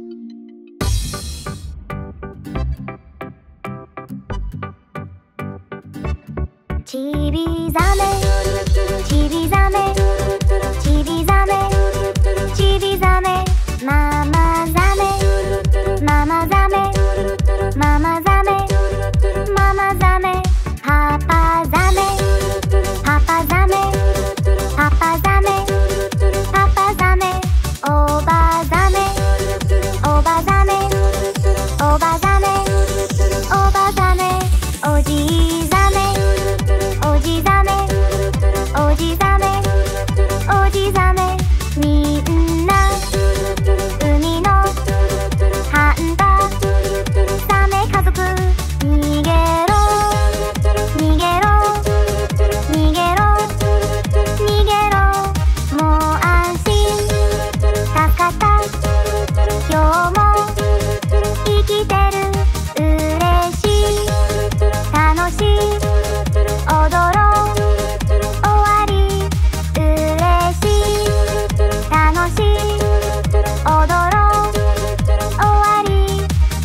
ちびざめ、ちびざめ、ちびざめ、ちびざめ、ママざめ、ママざめ、ママざめ、ママざめ、パパざめ、パパざめ、パパざめ、パパざめ、おばざめ、おばざめ、おばざめ、おばざめ、おじざめ、おじざめ、おじざめ、おじざめ、みんな海のハンタザメ家族、逃げろ逃げろ逃げろ逃げろ、もう安心たかた、今日も生きてる、嬉しい楽しい踊ろう終わり、嬉しい楽しい踊ろう終わり。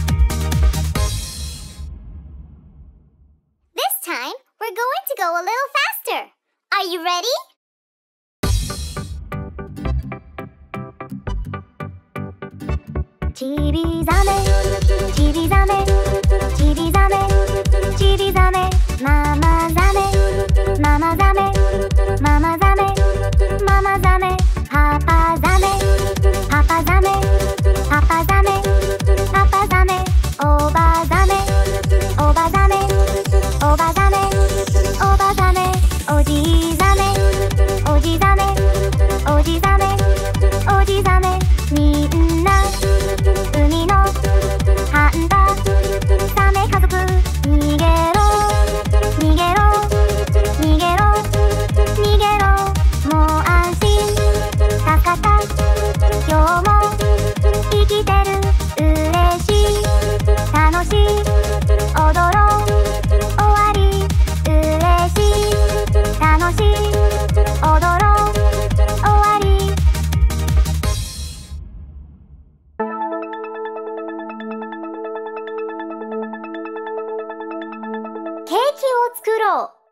This time we're going to go a little faster. Are you ready?ちびざめ、ちびざめ、ちびざめ、ちびざめ、ママざめ、ママざめ、ママざめ、ママざめ、パパざめ、パパざめ、パパざめ、パパざめ、おばざめ、おばざめ、おばざめ、おばざめ、おじざめ、おじざめ、おじざめ、おじざめ、みんな海のハンタザメ家族、逃げろを作ろう。